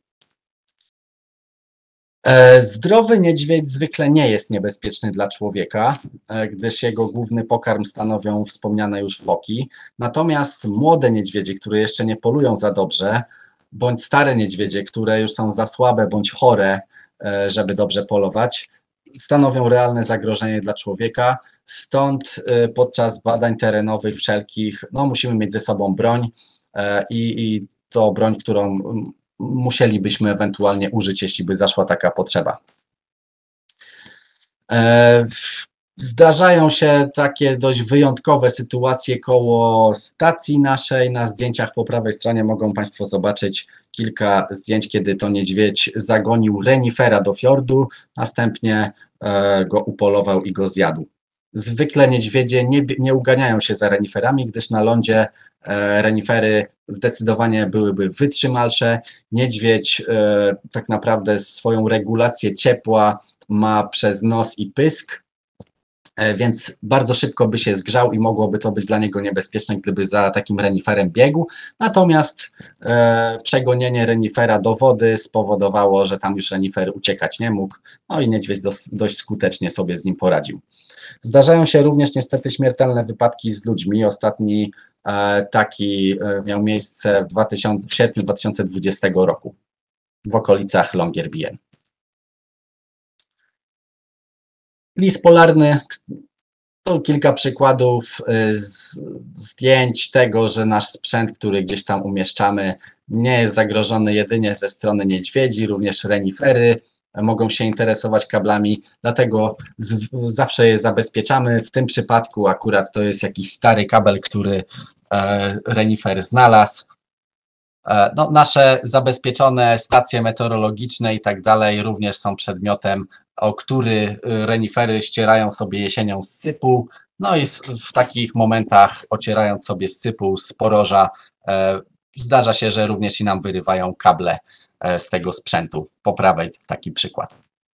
Zdrowy niedźwiedź zwykle nie jest niebezpieczny dla człowieka, gdyż jego główny pokarm stanowią wspomniane już foki. Natomiast młode niedźwiedzie, które jeszcze nie polują za dobrze, bądź stare niedźwiedzie, które już są za słabe bądź chore, żeby dobrze polować, stanowią realne zagrożenie dla człowieka. Stąd podczas badań terenowych wszelkich no, musimy mieć ze sobą broń i, i to broń, którą musielibyśmy ewentualnie użyć, jeśli by zaszła taka potrzeba. Zdarzają się takie dość wyjątkowe sytuacje koło stacji naszej. Na zdjęciach po prawej stronie mogą Państwo zobaczyć kilka zdjęć, kiedy to niedźwiedź zagonił renifera do fiordu, następnie go upolował i go zjadł. Zwykle niedźwiedzie nie, nie uganiają się za reniferami, gdyż na lądzie renifery zdecydowanie byłyby wytrzymalsze. Niedźwiedź e, tak naprawdę swoją regulację ciepła ma przez nos i pysk, e, więc bardzo szybko by się zgrzał i mogłoby to być dla niego niebezpieczne, gdyby za takim reniferem biegł. Natomiast e, przegonienie renifera do wody spowodowało, że tam już renifer uciekać nie mógł, no i niedźwiedź dość, dość skutecznie sobie z nim poradził. Zdarzają się również niestety śmiertelne wypadki z ludźmi. Ostatni taki miał miejsce w, dwa tysiące, w sierpniu dwa tysiące dwudziestego roku w okolicach Longyearbyen. Lis polarny. To kilka przykładów z zdjęć tego, że nasz sprzęt, który gdzieś tam umieszczamy, nie jest zagrożony jedynie ze strony niedźwiedzi, również renifery mogą się interesować kablami, dlatego z, zawsze je zabezpieczamy. W tym przypadku akurat to jest jakiś stary kabel, który e, renifer znalazł. E, no, nasze zabezpieczone stacje meteorologiczne i tak dalej również są przedmiotem, o który renifery ścierają sobie jesienią z sypu. No i w takich momentach, ocierając sobie z sypu, z poroża, e, zdarza się, że również i nam wyrywają kable e, z tego sprzętu. Po prawej taki przykład.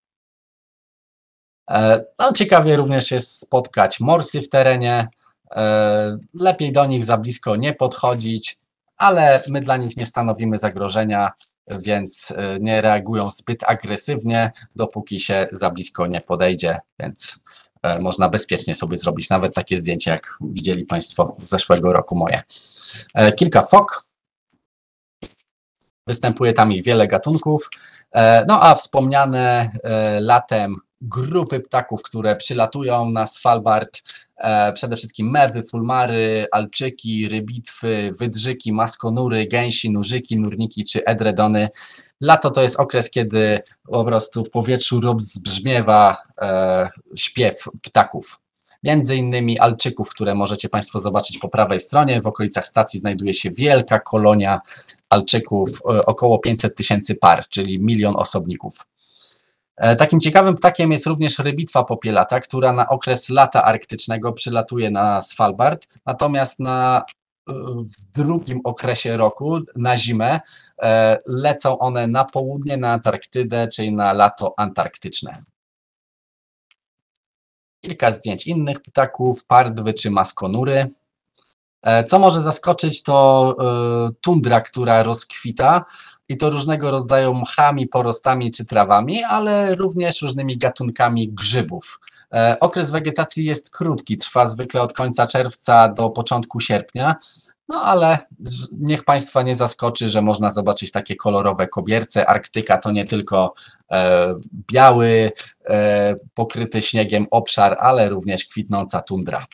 E, no, ciekawie również jest spotkać morsy w terenie. E, lepiej do nich za blisko nie podchodzić, ale my dla nich nie stanowimy zagrożenia, więc nie reagują zbyt agresywnie, dopóki się za blisko nie podejdzie, więc można bezpiecznie sobie zrobić nawet takie zdjęcie, jak widzieli Państwo z zeszłego roku moje. Kilka fok. Występuje tam ich wiele gatunków. No a wspomniane latem grupy ptaków, które przylatują na Svalbard, przede wszystkim mewy, fulmary, alczyki, rybitwy, wydrzyki, maskonury, gęsi, nurzyki, nurniki czy edredony. Lato to jest okres, kiedy po prostu w powietrzu rozbrzmiewa e, śpiew ptaków. Między innymi alczyków, które możecie Państwo zobaczyć po prawej stronie. W okolicach stacji znajduje się wielka kolonia alczyków, e, około pięćset tysięcy par, czyli milion osobników. Takim ciekawym ptakiem jest również rybitwa popielata, która na okres lata arktycznego przylatuje na Svalbard, natomiast na, w drugim okresie roku, na zimę, lecą one na południe, na Antarktydę, czyli na lato antarktyczne. Kilka zdjęć innych ptaków, pardwy czy maskonury. Co może zaskoczyć, to tundra, która rozkwita, i to różnego rodzaju mchami, porostami czy trawami, ale również różnymi gatunkami grzybów. E, okres wegetacji jest krótki, trwa zwykle od końca czerwca do początku sierpnia, no ale niech Państwa nie zaskoczy, że można zobaczyć takie kolorowe kobierce. Arktyka to nie tylko e, biały, e, pokryty śniegiem obszar, ale również kwitnąca tundra.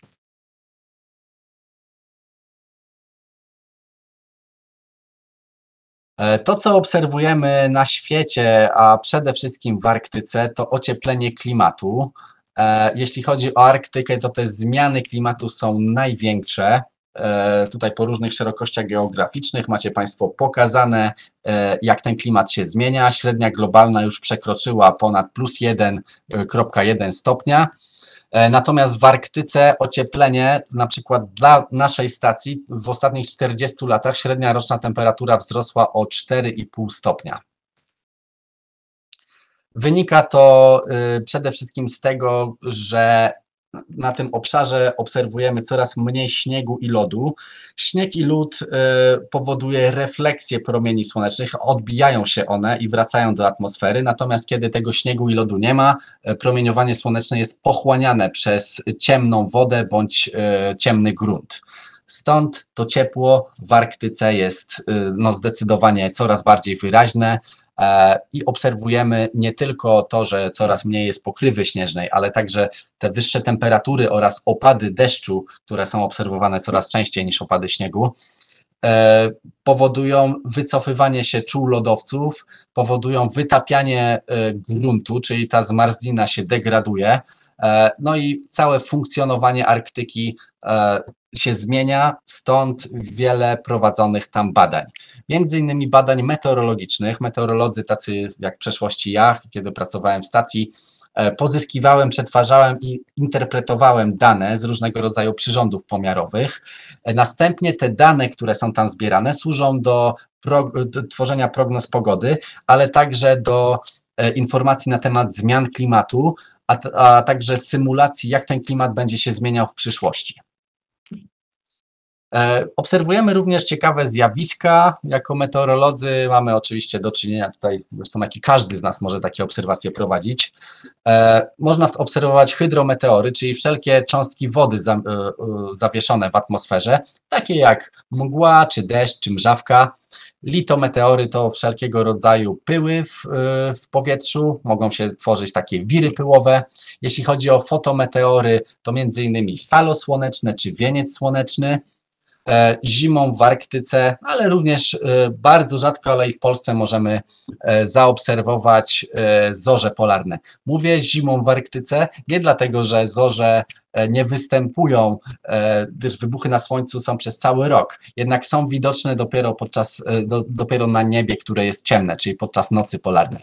To, co obserwujemy na świecie, a przede wszystkim w Arktyce, to ocieplenie klimatu. Jeśli chodzi o Arktykę, to te zmiany klimatu są największe. Tutaj po różnych szerokościach geograficznych macie Państwo pokazane, jak ten klimat się zmienia. Średnia globalna już przekroczyła ponad plus jeden przecinek jeden stopnia. Natomiast w Arktyce ocieplenie, na przykład dla naszej stacji, w ostatnich czterdziestu latach średnia roczna temperatura wzrosła o cztery i pół stopnia. Wynika to przede wszystkim z tego, że na tym obszarze obserwujemy coraz mniej śniegu i lodu. Śnieg i lód powoduje refleksję promieni słonecznych, odbijają się one i wracają do atmosfery, natomiast kiedy tego śniegu i lodu nie ma, promieniowanie słoneczne jest pochłaniane przez ciemną wodę bądź ciemny grunt. Stąd to ciepło w Arktyce jest no, zdecydowanie coraz bardziej wyraźne i obserwujemy nie tylko to, że coraz mniej jest pokrywy śnieżnej, ale także te wyższe temperatury oraz opady deszczu, które są obserwowane coraz częściej niż opady śniegu, powodują wycofywanie się czół lodowców, powodują wytapianie gruntu, czyli ta zmarzlina się degraduje, no i całe funkcjonowanie Arktyki się zmienia, stąd wiele prowadzonych tam badań. Między innymi badań meteorologicznych. Meteorolodzy tacy jak w przeszłości ja, kiedy pracowałem w stacji, pozyskiwałem, przetwarzałem i interpretowałem dane z różnego rodzaju przyrządów pomiarowych. Następnie te dane, które są tam zbierane, służą do, pro, do tworzenia prognoz pogody, ale także do informacji na temat zmian klimatu, a, a także symulacji, jak ten klimat będzie się zmieniał w przyszłości. Obserwujemy również ciekawe zjawiska. Jako meteorolodzy mamy oczywiście do czynienia tutaj, zresztą jak i każdy z nas może takie obserwacje prowadzić. Można obserwować hydrometeory, czyli wszelkie cząstki wody zawieszone w atmosferze, takie jak mgła, czy deszcz, czy mrzawka. Litometeory to wszelkiego rodzaju pyły w, w powietrzu, mogą się tworzyć takie wiry pyłowe. Jeśli chodzi o fotometeory, to między innymi halo słoneczne czy wieniec słoneczny. zimą w Arktyce, ale również bardzo rzadko, ale i w Polsce możemy zaobserwować zorze polarne. Mówię zimą w Arktyce nie dlatego, że zorze nie występują, gdyż wybuchy na Słońcu są przez cały rok, jednak są widoczne dopiero podczas, do, dopiero na niebie, które jest ciemne, czyli podczas nocy polarnej.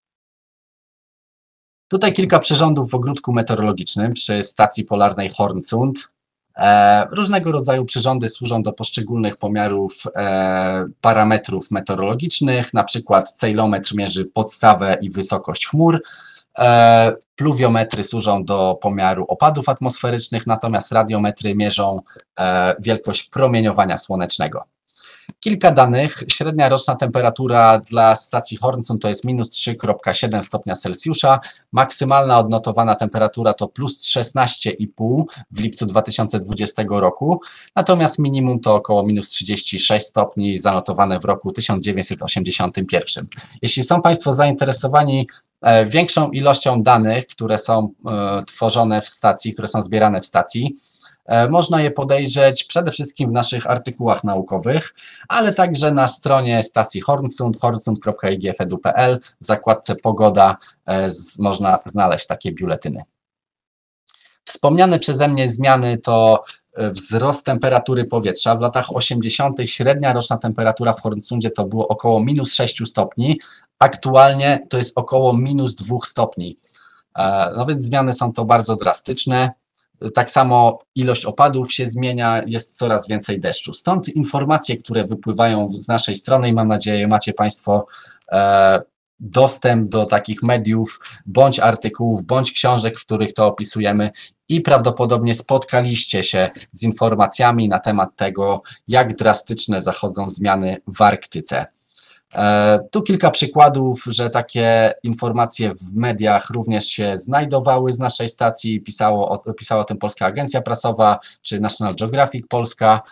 Tutaj kilka przyrządów w ogródku meteorologicznym przy stacji polarnej Hornsund. E, różnego rodzaju przyrządy służą do poszczególnych pomiarów e, parametrów meteorologicznych, na przykład ceilometr mierzy podstawę i wysokość chmur, e, pluwiometry służą do pomiaru opadów atmosferycznych, natomiast radiometry mierzą e, wielkość promieniowania słonecznego. Kilka danych. Średnia roczna temperatura dla stacji Hornsund to jest minus trzy przecinek siedem stopnia Celsjusza. Maksymalna odnotowana temperatura to plus szesnaście i pół w lipcu dwa tysiące dwudziestego roku. Natomiast minimum to około minus trzydzieści sześć stopni zanotowane w roku tysiąc dziewięćset osiemdziesiątym pierwszym. Jeśli są Państwo zainteresowani większą ilością danych, które są tworzone w stacji, które są zbierane w stacji, można je podejrzeć przede wszystkim w naszych artykułach naukowych, ale także na stronie stacji Hornsund, hornsund kropka i g f edu kropka p l. W zakładce Pogoda można znaleźć takie biuletyny. Wspomniane przeze mnie zmiany to wzrost temperatury powietrza. W latach osiemdziesiątych średnia roczna temperatura w Hornsundzie to było około minus sześć stopni, aktualnie to jest około minus dwa stopni. No więc zmiany są to bardzo drastyczne. Tak samo ilość opadów się zmienia, jest coraz więcej deszczu. Stąd informacje, które wypływają z naszej strony i mam nadzieję macie Państwo e, dostęp do takich mediów, bądź artykułów, bądź książek, w których to opisujemy i prawdopodobnie spotkaliście się z informacjami na temat tego, jak drastyczne zachodzą zmiany w Arktyce. Tu kilka przykładów, że takie informacje w mediach również się znajdowały z naszej stacji, pisało o, pisała o tym Polska Agencja Prasowa czy National Geographic Polska.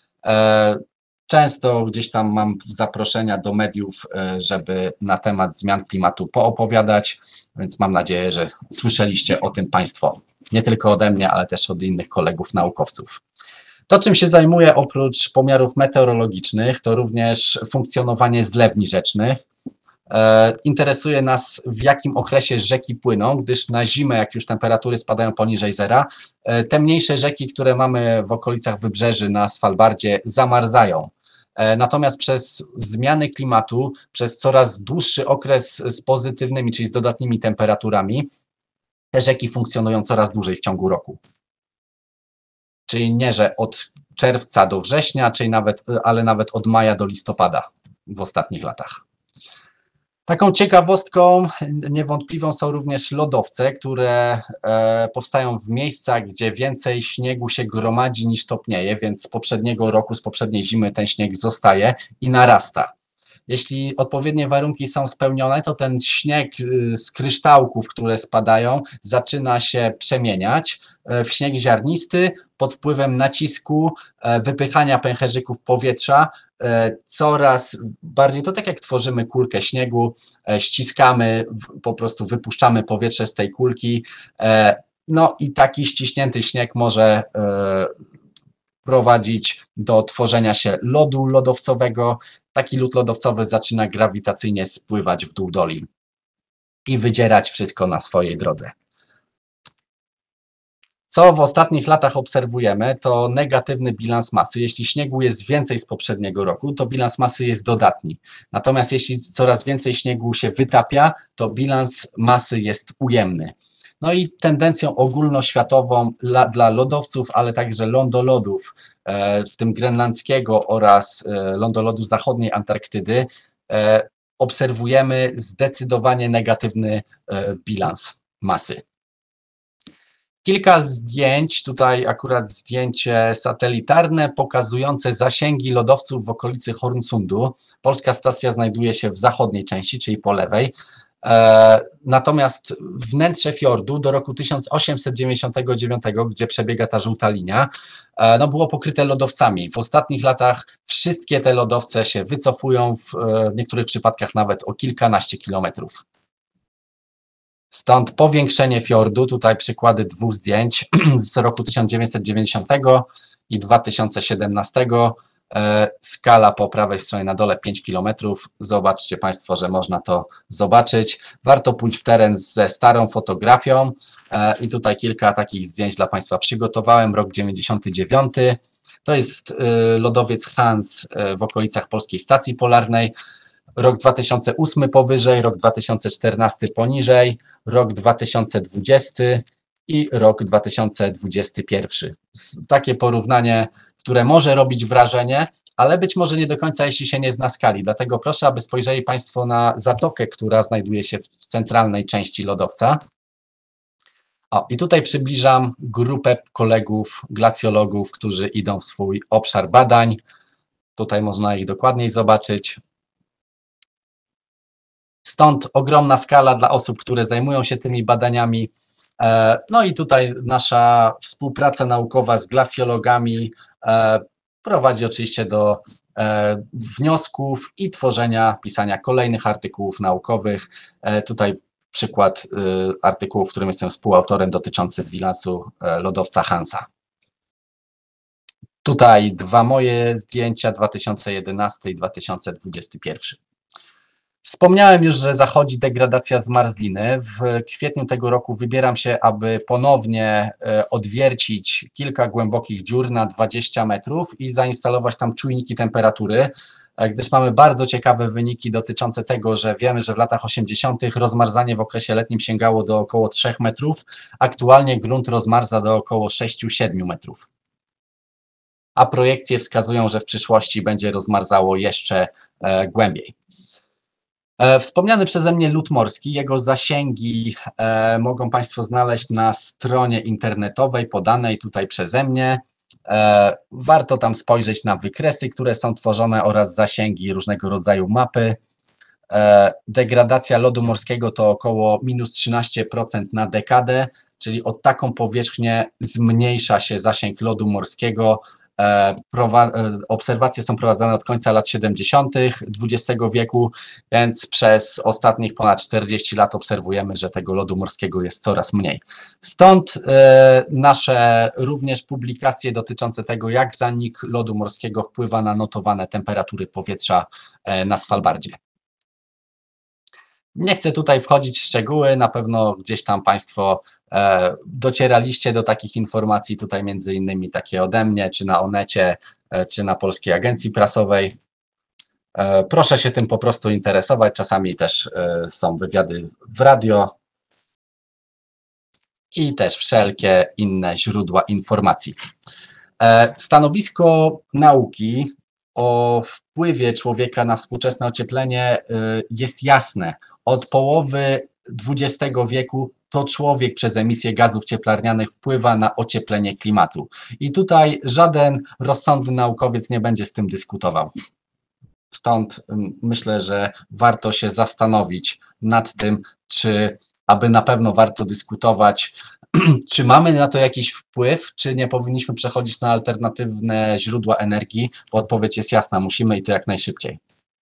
Często gdzieś tam mam zaproszenia do mediów, żeby na temat zmian klimatu poopowiadać, więc mam nadzieję, że słyszeliście o tym Państwo, nie tylko ode mnie, ale też od innych kolegów naukowców. To, czym się zajmuję oprócz pomiarów meteorologicznych, to również funkcjonowanie zlewni rzecznych. E, interesuje nas, w jakim okresie rzeki płyną, gdyż na zimę, jak już temperatury spadają poniżej zera, e, te mniejsze rzeki, które mamy w okolicach wybrzeży na Svalbardzie, zamarzają. E, natomiast przez zmiany klimatu, przez coraz dłuższy okres z pozytywnymi, czyli z dodatnimi temperaturami, te rzeki funkcjonują coraz dłużej w ciągu roku. Czyli nie, że od czerwca do września, czyli nawet, ale nawet od maja do listopada w ostatnich latach. Taką ciekawostką niewątpliwą są również lodowce, które e, powstają w miejscach, gdzie więcej śniegu się gromadzi niż topnieje, więc z poprzedniego roku, z poprzedniej zimy ten śnieg zostaje i narasta. Jeśli odpowiednie warunki są spełnione, to ten śnieg z kryształków, które spadają, zaczyna się przemieniać w śnieg ziarnisty pod wpływem nacisku, wypychania pęcherzyków powietrza. Coraz bardziej, to tak jak tworzymy kulkę śniegu, ściskamy, po prostu wypuszczamy powietrze z tej kulki. No i taki ściśnięty śnieg może prowadzić do tworzenia się lodu lodowcowego. Taki lód lodowcowy zaczyna grawitacyjnie spływać w dół dolin i wydzierać wszystko na swojej drodze. Co w ostatnich latach obserwujemy, to negatywny bilans masy. Jeśli śniegu jest więcej z poprzedniego roku, to bilans masy jest dodatni. Natomiast jeśli coraz więcej śniegu się wytapia, to bilans masy jest ujemny. No i tendencją ogólnoświatową dla, dla lodowców, ale także lądolodów, w tym grenlandzkiego oraz lądolodu zachodniej Antarktydy, obserwujemy zdecydowanie negatywny bilans masy. Kilka zdjęć, tutaj akurat zdjęcie satelitarne pokazujące zasięgi lodowców w okolicy Hornsundu. Polska stacja znajduje się w zachodniej części, czyli po lewej. Natomiast wnętrze fiordu do roku tysiąc osiemset dziewięćdziesiątego dziewiątego, gdzie przebiega ta żółta linia, no było pokryte lodowcami. W ostatnich latach wszystkie te lodowce się wycofują, w niektórych przypadkach nawet o kilkanaście kilometrów. Stąd powiększenie fiordu, tutaj przykłady dwóch zdjęć z roku tysiąc dziewięćset dziewięćdziesiątego i dwa tysiące siedemnastego. Skala po prawej stronie na dole pięć kilometrów. Zobaczcie Państwo, że można to zobaczyć. Warto pójść w teren ze starą fotografią i tutaj kilka takich zdjęć dla Państwa przygotowałem. Rok dziewięćdziesiąty dziewiąty. To jest lodowiec Hans w okolicach Polskiej Stacji Polarnej. Rok dwa tysiące ósmy powyżej, rok dwa tysiące czternasty poniżej, rok dwa tysiące dwudziesty i rok dwa tysiące dwudziesty pierwszy. Takie porównanie, które może robić wrażenie, ale być może nie do końca, jeśli się nie zna skali. Dlatego proszę, aby spojrzeli Państwo na zatokę, która znajduje się w centralnej części lodowca. O, i tutaj przybliżam grupę kolegów, glacjologów, którzy idą w swój obszar badań. Tutaj można ich dokładniej zobaczyć. Stąd ogromna skala dla osób, które zajmują się tymi badaniami. No i tutaj nasza współpraca naukowa z glacjologami prowadzi oczywiście do wniosków i tworzenia, pisania kolejnych artykułów naukowych. Tutaj przykład artykułu, w którym jestem współautorem, dotyczący bilansu lodowca Hansa. Tutaj dwa moje zdjęcia, dwa tysiące jedenasty i dwa tysiące dwudziesty pierwszy. Wspomniałem już, że zachodzi degradacja zmarzliny. W kwietniu tego roku wybieram się, aby ponownie odwiercić kilka głębokich dziur na dwadzieścia metrów i zainstalować tam czujniki temperatury, gdyż mamy bardzo ciekawe wyniki dotyczące tego, że wiemy, że w latach osiemdziesiątych rozmarzanie w okresie letnim sięgało do około trzech metrów, aktualnie grunt rozmarza do około sześciu siedmiu metrów. A projekcje wskazują, że w przyszłości będzie rozmarzało jeszcze głębiej. Wspomniany przeze mnie lód morski, jego zasięgi e, mogą Państwo znaleźć na stronie internetowej podanej tutaj przeze mnie. E, warto tam spojrzeć na wykresy, które są tworzone oraz zasięgi, różnego rodzaju mapy. E, degradacja lodu morskiego to około minus trzynaście procent na dekadę, czyli o taką powierzchnię zmniejsza się zasięg lodu morskiego. Obserwacje są prowadzone od końca lat siedemdziesiątych dwudziestego wieku, więc przez ostatnich ponad czterdzieści lat obserwujemy, że tego lodu morskiego jest coraz mniej. Stąd nasze również publikacje dotyczące tego, jak zanik lodu morskiego wpływa na notowane temperatury powietrza na Svalbardzie. Nie chcę tutaj wchodzić w szczegóły, na pewno gdzieś tam Państwo e, docieraliście do takich informacji, tutaj między innymi takie ode mnie, czy na Onecie, e, czy na Polskiej Agencji Prasowej. E, proszę się tym po prostu interesować, czasami też e, są wywiady w radio i też wszelkie inne źródła informacji. E, stanowisko nauki o wpływie człowieka na współczesne ocieplenie jest jasne. Od połowy dwudziestego wieku to człowiek przez emisję gazów cieplarnianych wpływa na ocieplenie klimatu. I tutaj żaden rozsądny naukowiec nie będzie z tym dyskutował. Stąd myślę, że warto się zastanowić nad tym, czy aby na pewno warto dyskutować, czy mamy na to jakiś wpływ, czy nie powinniśmy przechodzić na alternatywne źródła energii, bo odpowiedź jest jasna, musimy i to jak najszybciej.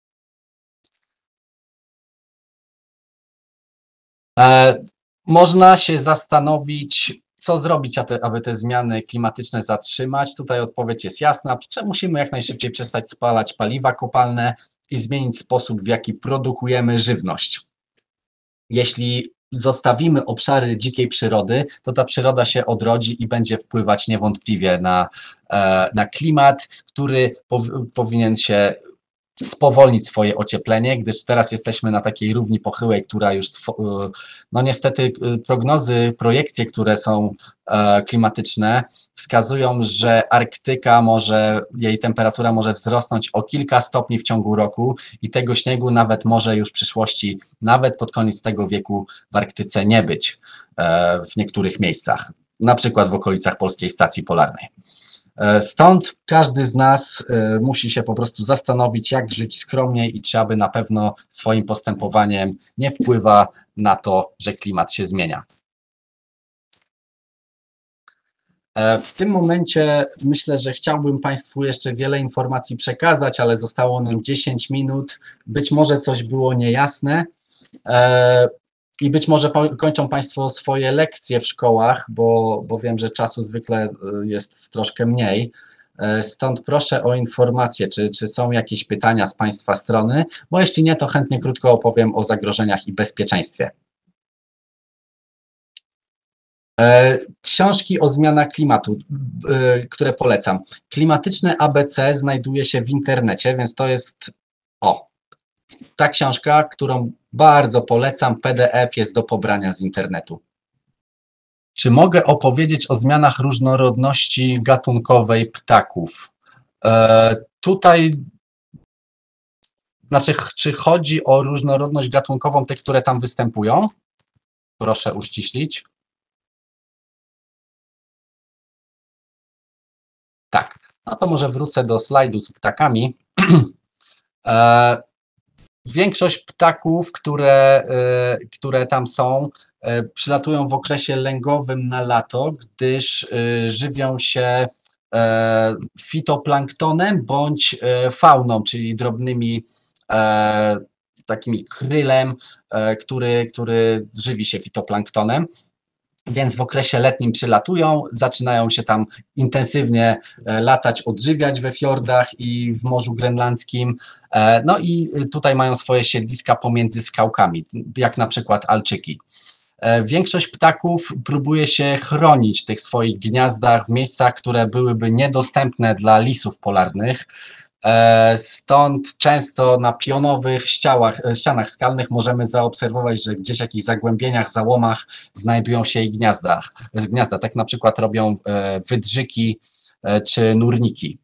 E, można się zastanowić, co zrobić, aby te zmiany klimatyczne zatrzymać. Tutaj odpowiedź jest jasna, musimy jak najszybciej przestać spalać paliwa kopalne i zmienić sposób, w jaki produkujemy żywność. Jeśli zostawimy obszary dzikiej przyrody, to ta przyroda się odrodzi i będzie wpływać niewątpliwie na, na klimat, który pow, powinien się spowolnić swoje ocieplenie, gdyż teraz jesteśmy na takiej równi pochyłej, która już, no niestety prognozy, projekcje, które są klimatyczne wskazują, że Arktyka może, jej temperatura może wzrosnąć o kilka stopni w ciągu roku i tego śniegu nawet może już w przyszłości, nawet pod koniec tego wieku w Arktyce nie być w niektórych miejscach, na przykład w okolicach Polskiej Stacji Polarnej. Stąd każdy z nas musi się po prostu zastanowić, jak żyć skromniej i czy aby na pewno swoim postępowaniem nie wpływa na to, że klimat się zmienia. W tym momencie myślę, że chciałbym Państwu jeszcze wiele informacji przekazać, ale zostało nam dziesięć minut. Być może coś było niejasne. I być może kończą Państwo swoje lekcje w szkołach, bo, bo wiem, że czasu zwykle jest troszkę mniej. Stąd proszę o informację, czy, czy są jakieś pytania z Państwa strony, bo jeśli nie, to chętnie krótko opowiem o zagrożeniach i bezpieczeństwie. Książki o zmianach klimatu, które polecam. Klimatyczne A B C znajduje się w internecie, więc to jest o, ta książka, którą bardzo polecam, P D F jest do pobrania z internetu. Czy mogę opowiedzieć o zmianach różnorodności gatunkowej ptaków? E, tutaj, znaczy, czy chodzi o różnorodność gatunkową, te, które tam występują? Proszę uściślić. Tak, no to może wrócę do slajdu z ptakami. e, Większość ptaków, które, które tam są, przylatują w okresie lęgowym na lato, gdyż żywią się fitoplanktonem bądź fauną, czyli drobnymi takimi krylem, który, który żywi się fitoplanktonem. Więc w okresie letnim przylatują, zaczynają się tam intensywnie latać, odżywiać we fiordach i w Morzu Grenlandzkim. No i tutaj mają swoje siedliska pomiędzy skałkami, jak na przykład alczyki. Większość ptaków próbuje się chronić w tych swoich gniazdach w miejscach, które byłyby niedostępne dla lisów polarnych. Stąd często na pionowych ścianach, ścianach skalnych możemy zaobserwować, że gdzieś w jakichś zagłębieniach, załomach znajdują się ich gniazda. gniazda. Tak na przykład robią wydrzyki czy nurniki.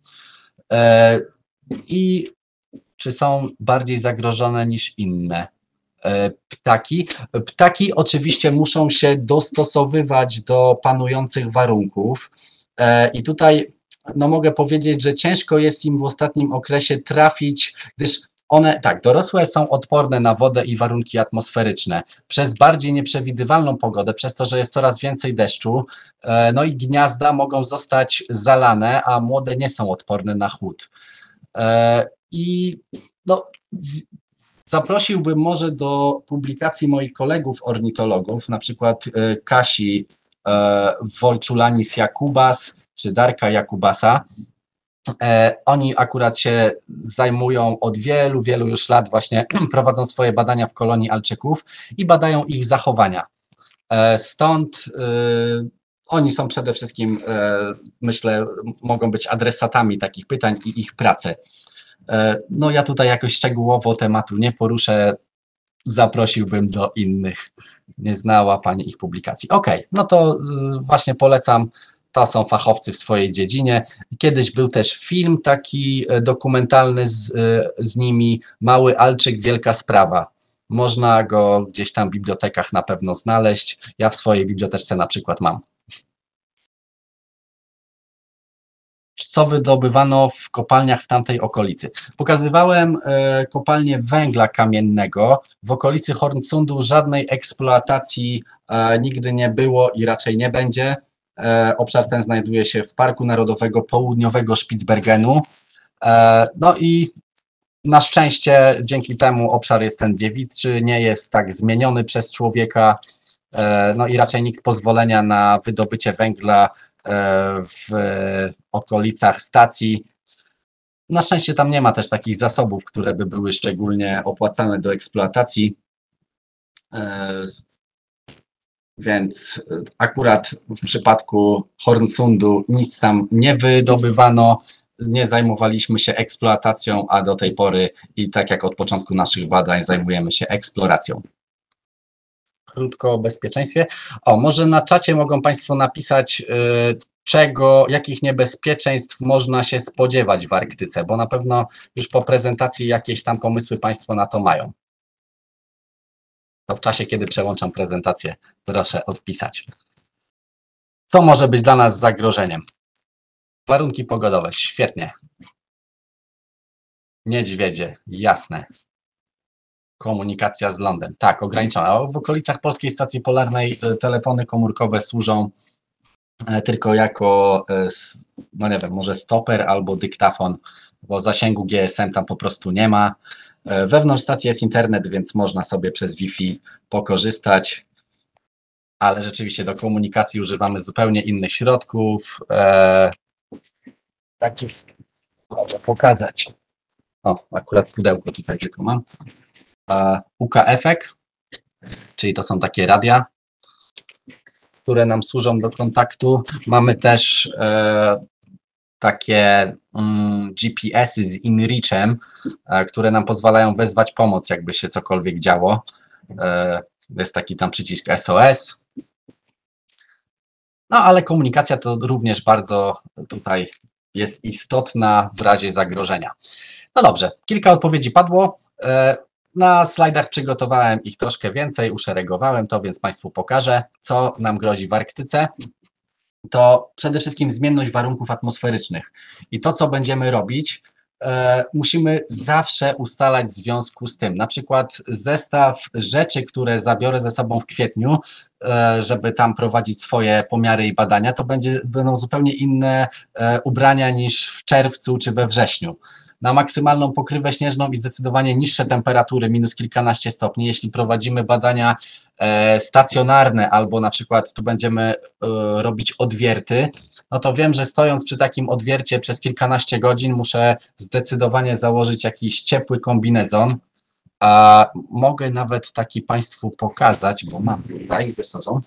I czy są bardziej zagrożone niż inne ptaki? Ptaki oczywiście muszą się dostosowywać do panujących warunków i tutaj no mogę powiedzieć, że ciężko jest im w ostatnim okresie trafić, gdyż one, tak, dorosłe są odporne na wodę i warunki atmosferyczne. Przez bardziej nieprzewidywalną pogodę, przez to, że jest coraz więcej deszczu, no i gniazda mogą zostać zalane, a młode nie są odporne na chłód. I no, zaprosiłbym może do publikacji moich kolegów ornitologów, na przykład Kasi Wojczulanis-Jakubas, czy Darka Jakubasa. E, oni akurat się zajmują od wielu, wielu już lat właśnie, prowadzą swoje badania w kolonii alczyków i badają ich zachowania. E, stąd e, oni są przede wszystkim, e, myślę, mogą być adresatami takich pytań i ich pracy. E, no ja tutaj jakoś szczegółowo tematu nie poruszę, zaprosiłbym do innych. Nie znała Pani ich publikacji. Ok, no to e, właśnie polecam. To są fachowcy w swojej dziedzinie. Kiedyś był też film taki dokumentalny z, z nimi, Mały Alczyk, Wielka Sprawa. Można go gdzieś tam w bibliotekach na pewno znaleźć. Ja w swojej bibliotece na przykład mam. Co wydobywano w kopalniach w tamtej okolicy? Pokazywałem kopalnię węgla kamiennego. W okolicy Hornsundu żadnej eksploatacji nigdy nie było i raczej nie będzie. Obszar ten znajduje się w Parku Narodowego Południowego Spitsbergenu. No i na szczęście dzięki temu obszar jest ten dziewicczy, nie jest tak zmieniony przez człowieka, no i raczej nikt pozwolenia na wydobycie węgla w okolicach stacji. Na szczęście tam nie ma też takich zasobów, które by były szczególnie opłacane do eksploatacji. Więc akurat w przypadku Hornsundu nic tam nie wydobywano, nie zajmowaliśmy się eksploatacją, a do tej pory i tak jak od początku naszych badań zajmujemy się eksploracją. Krótko o bezpieczeństwie. O, może na czacie mogą Państwo napisać, czego, jakich niebezpieczeństw można się spodziewać w Arktyce, bo na pewno już po prezentacji jakieś tam pomysły Państwo na to mają. To w czasie, kiedy przełączam prezentację, proszę odpisać. Co może być dla nas zagrożeniem? Warunki pogodowe, świetnie. Niedźwiedzie, jasne. Komunikacja z lądem, tak, ograniczona. W okolicach Polskiej Stacji Polarnej telefony komórkowe służą tylko jako, no nie wiem, może stoper albo dyktafon, bo zasięgu G S M tam po prostu nie ma. Wewnątrz stacji jest internet, więc można sobie przez Wi-Fi pokorzystać, ale rzeczywiście do komunikacji używamy zupełnie innych środków. takich mogę pokazać. O, akurat pudełko tutaj tylko mam. U K F-ek, czyli to są takie radia, które nam służą do kontaktu. Mamy też e, takie mm, G P S-y z InReachem, e, które nam pozwalają wezwać pomoc, jakby się cokolwiek działo. E, jest taki tam przycisk S O S. No ale komunikacja to również bardzo tutaj jest istotna w razie zagrożenia. No dobrze, kilka odpowiedzi padło. E, Na slajdach przygotowałem ich troszkę więcej, uszeregowałem to, więc Państwu pokażę, co nam grozi w Arktyce. To przede wszystkim zmienność warunków atmosferycznych. I to, co będziemy robić, e, musimy zawsze ustalać w związku z tym. Na przykład zestaw rzeczy, które zabiorę ze sobą w kwietniu, e, żeby tam prowadzić swoje pomiary i badania, to będzie, będą zupełnie inne e, ubrania niż w czerwcu czy we wrześniu. Na maksymalną pokrywę śnieżną i zdecydowanie niższe temperatury, minus kilkanaście stopni. Jeśli prowadzimy badania e, stacjonarne albo na przykład tu będziemy e, robić odwierty, no to wiem, że stojąc przy takim odwiercie przez kilkanaście godzin muszę zdecydowanie założyć jakiś ciepły kombinezon. A mogę nawet taki Państwu pokazać, bo mam tutaj wysadzą.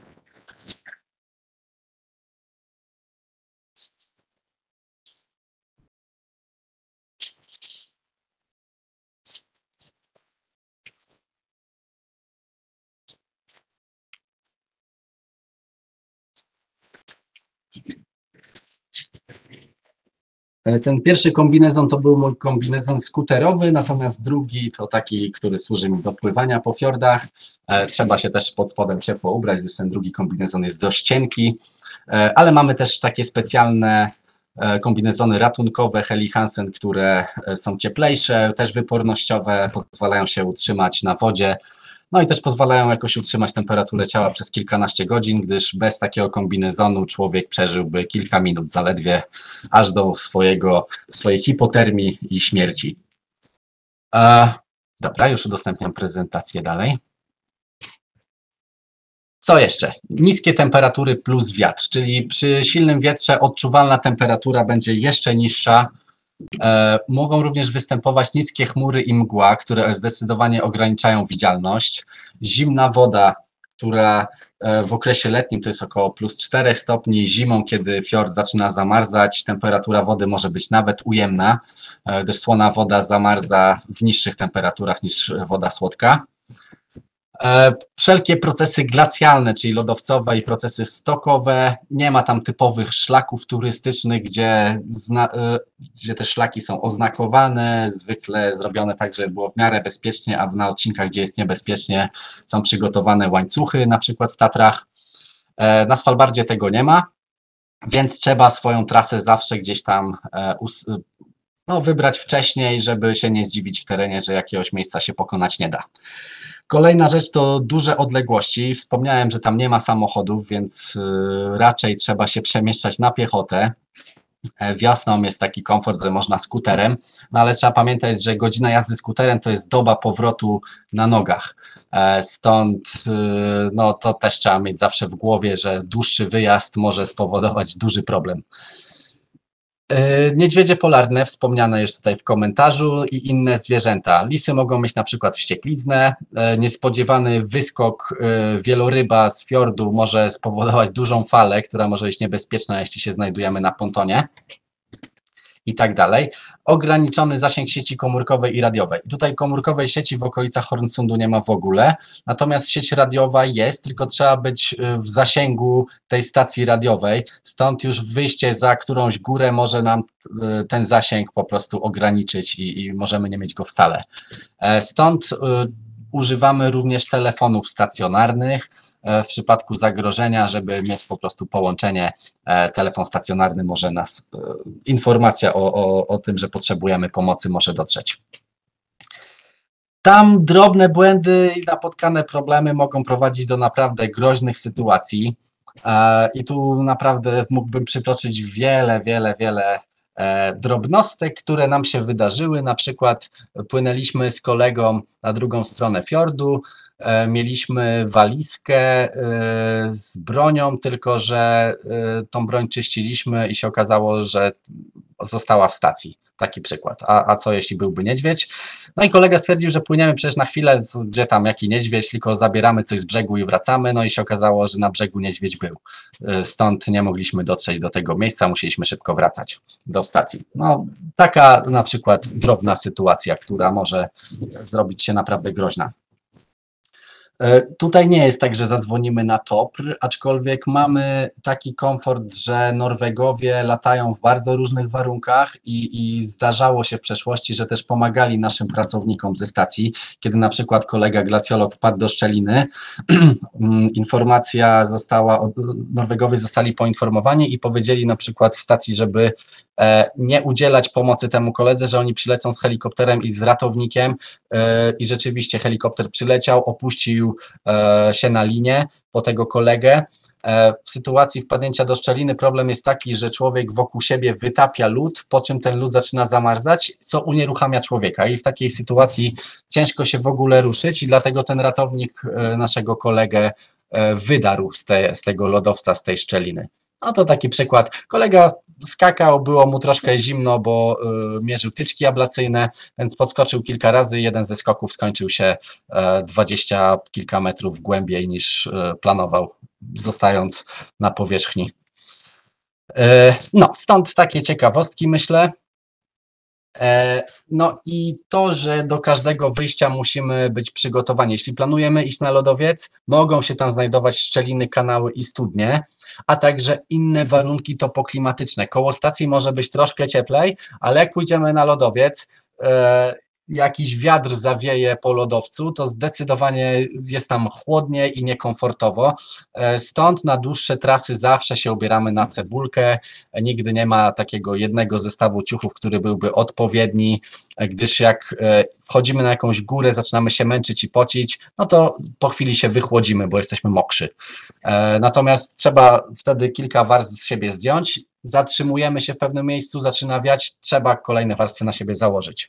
Ten pierwszy kombinezon to był mój kombinezon skuterowy, natomiast drugi to taki, który służy mi do pływania po fiordach. Trzeba się też pod spodem ciepło ubrać, gdyż ten drugi kombinezon jest dość cienki, ale mamy też takie specjalne kombinezony ratunkowe Helly Hansen, które są cieplejsze, też wypornościowe, pozwalają się utrzymać na wodzie. No i też pozwalają jakoś utrzymać temperaturę ciała przez kilkanaście godzin, gdyż bez takiego kombinezonu człowiek przeżyłby kilka minut zaledwie, aż do swojego, swojej hipotermii i śmierci. E, dobra, już udostępniam prezentację dalej. Co jeszcze? Niskie temperatury plus wiatr, czyli przy silnym wietrze odczuwalna temperatura będzie jeszcze niższa. E, mogą również występować niskie chmury i mgła, które zdecydowanie ograniczają widzialność. Zimna woda, która e, w okresie letnim to jest około plus cztery stopni, zimą, kiedy fiord zaczyna zamarzać, temperatura wody może być nawet ujemna, e, gdyż słona woda zamarza w niższych temperaturach niż woda słodka. E, wszelkie procesy glacjalne, czyli lodowcowe i procesy stokowe, nie ma tam typowych szlaków turystycznych, gdzie, zna, e, gdzie te szlaki są oznakowane, zwykle zrobione tak, żeby było w miarę bezpiecznie, a na odcinkach, gdzie jest niebezpiecznie, są przygotowane łańcuchy, na przykład w Tatrach. E, na Svalbardzie tego nie ma, więc trzeba swoją trasę zawsze gdzieś tam e, us, no, wybrać wcześniej, żeby się nie zdziwić w terenie, że jakiegoś miejsca się pokonać nie da. Kolejna rzecz to duże odległości. Wspomniałem, że tam nie ma samochodów, więc raczej trzeba się przemieszczać na piechotę. Wiosną jest taki komfort, że można skuterem, no ale trzeba pamiętać, że godzina jazdy skuterem to jest doba powrotu na nogach. Stąd no, to też trzeba mieć zawsze w głowie, że dłuższy wyjazd może spowodować duży problem. Niedźwiedzie polarne, wspomniane już tutaj w komentarzu, i inne zwierzęta. Lisy mogą mieć na przykład wściekliznę, niespodziewany wyskok wieloryba z fiordu może spowodować dużą falę, która może być niebezpieczna, jeśli się znajdujemy na pontonie i tak dalej. Ograniczony zasięg sieci komórkowej i radiowej. Tutaj komórkowej sieci w okolicach Hornsundu nie ma w ogóle, natomiast sieć radiowa jest, tylko trzeba być w zasięgu tej stacji radiowej, stąd już wyjście za którąś górę może nam ten zasięg po prostu ograniczyć i, i możemy nie mieć go wcale. Stąd używamy również telefonów stacjonarnych w przypadku zagrożenia, żeby mieć po prostu połączenie. Telefon stacjonarny może nas, informacja o, o, o tym, że potrzebujemy pomocy, może dotrzeć. Tam drobne błędy i napotkane problemy mogą prowadzić do naprawdę groźnych sytuacji i tu naprawdę mógłbym przytoczyć wiele, wiele, wiele drobnostek, które nam się wydarzyły. Na przykład płynęliśmy z kolegą na drugą stronę fiordu, mieliśmy walizkę z bronią, tylko że tą broń czyściliśmy i się okazało, że została w stacji. Taki przykład. A, a co jeśli byłby niedźwiedź? No i kolega stwierdził, że płyniemy przecież na chwilę, gdzie tam jaki niedźwiedź, tylko zabieramy coś z brzegu i wracamy, no i się okazało, że na brzegu niedźwiedź był. Stąd nie mogliśmy dotrzeć do tego miejsca, musieliśmy szybko wracać do stacji. No taka na przykład drobna sytuacja, która może zrobić się naprawdę groźna. Tutaj nie jest tak, że zadzwonimy na TOPR, aczkolwiek mamy taki komfort, że Norwegowie latają w bardzo różnych warunkach i, i zdarzało się w przeszłości, że też pomagali naszym pracownikom ze stacji, kiedy na przykład kolega glacjolog wpadł do szczeliny, informacja została, Norwegowie zostali poinformowani i powiedzieli na przykład w stacji, żeby nie udzielać pomocy temu koledze, że oni przylecą z helikopterem i z ratownikiem i rzeczywiście helikopter przyleciał, opuścił się na linię po tego kolegę. W sytuacji wpadnięcia do szczeliny problem jest taki, że człowiek wokół siebie wytapia lód, po czym ten lód zaczyna zamarzać, co unieruchamia człowieka i w takiej sytuacji ciężko się w ogóle ruszyć i dlatego ten ratownik naszego kolegę wydarł z, te, z tego lodowca, z tej szczeliny. No to taki przykład. Kolega skakał, było mu troszkę zimno, bo y, mierzył tyczki ablacyjne, więc podskoczył kilka razy. Jeden ze skoków skończył się y, dwadzieścia kilka metrów głębiej niż y, planował, zostając na powierzchni. Y, no, stąd takie ciekawostki, myślę. No i to, że do każdego wyjścia musimy być przygotowani. Jeśli planujemy iść na lodowiec, mogą się tam znajdować szczeliny, kanały i studnie, a także inne warunki topoklimatyczne. Koło stacji może być troszkę cieplej, ale jak pójdziemy na lodowiec, e, jakiś wiatr zawieje po lodowcu, to zdecydowanie jest tam chłodniej i niekomfortowo. Stąd na dłuższe trasy zawsze się ubieramy na cebulkę. Nigdy nie ma takiego jednego zestawu ciuchów, który byłby odpowiedni, gdyż jak wchodzimy na jakąś górę, zaczynamy się męczyć i pocić, no to po chwili się wychłodzimy, bo jesteśmy mokrzy. Natomiast trzeba wtedy kilka warstw z siebie zdjąć, zatrzymujemy się w pewnym miejscu, zaczyna wiać, trzeba kolejne warstwy na siebie założyć.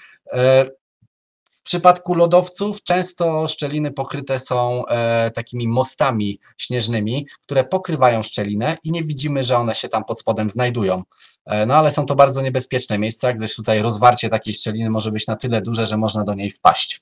W przypadku lodowców często szczeliny pokryte są takimi mostami śnieżnymi, które pokrywają szczelinę i nie widzimy, że one się tam pod spodem znajdują. No ale są to bardzo niebezpieczne miejsca, gdyż tutaj rozwarcie takiej szczeliny może być na tyle duże, że można do niej wpaść.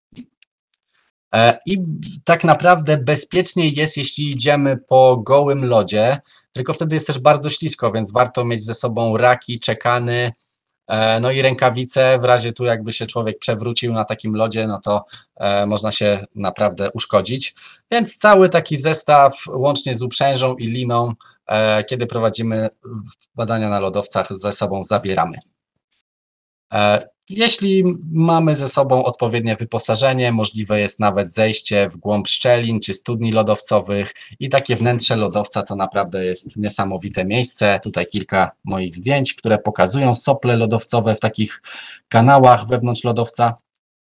I tak naprawdę bezpieczniej jest, jeśli idziemy po gołym lodzie, tylko wtedy jest też bardzo ślisko, więc warto mieć ze sobą raki, czekany, no i rękawice, w razie tu jakby się człowiek przewrócił na takim lodzie, no to e, można się naprawdę uszkodzić. Więc cały taki zestaw łącznie z uprzężą i liną, e, kiedy prowadzimy badania na lodowcach, ze sobą zabieramy. E, jeśli mamy ze sobą odpowiednie wyposażenie, możliwe jest nawet zejście w głąb szczelin czy studni lodowcowych i takie wnętrze lodowca to naprawdę jest niesamowite miejsce. Tutaj kilka moich zdjęć, które pokazują sople lodowcowe w takich kanałach wewnątrz lodowca.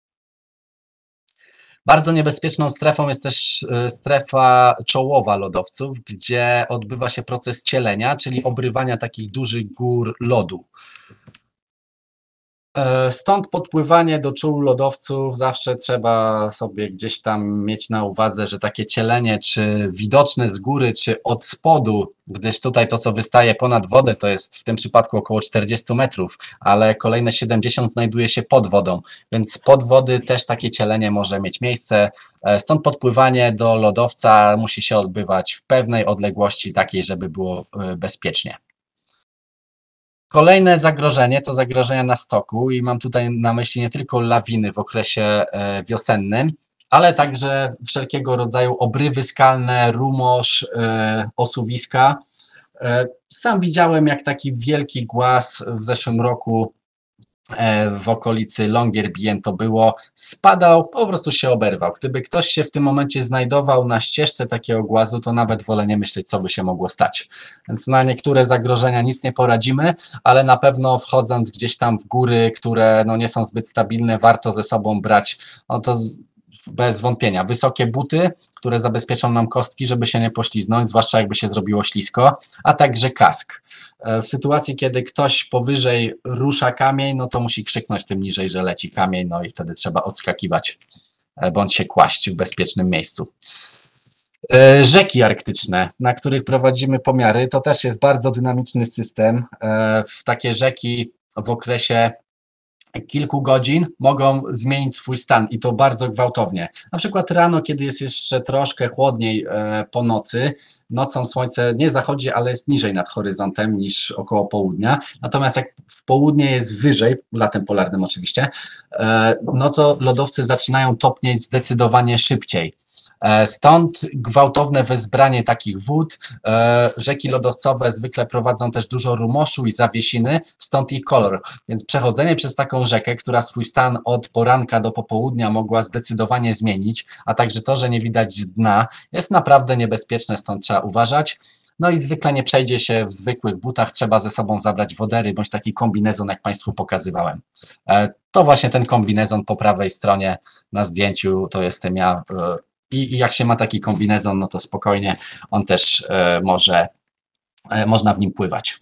Bardzo niebezpieczną strefą jest też strefa czołowa lodowców, gdzie odbywa się proces cielenia, czyli obrywania takich dużych gór lodu. Stąd podpływanie do czół lodowców zawsze trzeba sobie gdzieś tam mieć na uwadze, że takie cielenie, czy widoczne z góry, czy od spodu, gdyż tutaj to, co wystaje ponad wodę, to jest w tym przypadku około czterdzieści metrów, ale kolejne siedemdziesiąt znajduje się pod wodą, więc pod wody też takie cielenie może mieć miejsce. Stąd podpływanie do lodowca musi się odbywać w pewnej odległości, takiej, żeby było bezpiecznie. Kolejne zagrożenie to zagrożenia na stoku i mam tutaj na myśli nie tylko lawiny w okresie wiosennym, ale także wszelkiego rodzaju obrywy skalne, rumosz, osuwiska. Sam widziałem, jak taki wielki głaz w zeszłym roku w okolicy Longyearbyen to było, spadał, po prostu się oberwał. Gdyby ktoś się w tym momencie znajdował na ścieżce takiego głazu, to nawet wolę nie myśleć, co by się mogło stać. Więc na niektóre zagrożenia nic nie poradzimy, ale na pewno wchodząc gdzieś tam w góry, które no nie są zbyt stabilne, warto ze sobą brać, no to bez wątpienia, wysokie buty, które zabezpieczą nam kostki, żeby się nie pośliznąć, zwłaszcza jakby się zrobiło ślisko, a także kask. W sytuacji, kiedy ktoś powyżej rusza kamień, no to musi krzyknąć tym niżej, że leci kamień, no i wtedy trzeba odskakiwać bądź się kłaść w bezpiecznym miejscu. E, Rzeki arktyczne, na których prowadzimy pomiary, to też jest bardzo dynamiczny system. E, W takie rzeki w okresie kilku godzin mogą zmienić swój stan i to bardzo gwałtownie. Na przykład rano, kiedy jest jeszcze troszkę chłodniej e, po nocy, nocą słońce nie zachodzi, ale jest niżej nad horyzontem niż około południa. Natomiast jak w południe jest wyżej, latem polarnym oczywiście, e, no to lodowce zaczynają topnieć zdecydowanie szybciej. E, Stąd gwałtowne wezbranie takich wód. E, Rzeki lodowcowe zwykle prowadzą też dużo rumoszu i zawiesiny, stąd ich kolor. Więc przechodzenie przez taką rzekę, która swój stan od poranka do popołudnia mogła zdecydowanie zmienić, a także to, że nie widać dna, jest naprawdę niebezpieczne, stąd trzeba uważać. No i zwykle nie przejdzie się w zwykłych butach, trzeba ze sobą zabrać wodery bądź taki kombinezon, jak Państwu pokazywałem. E, To właśnie ten kombinezon po prawej stronie na zdjęciu, to jestem ja. E, I, I jak się ma taki kombinezon, no to spokojnie on też e, może, e, można w nim pływać.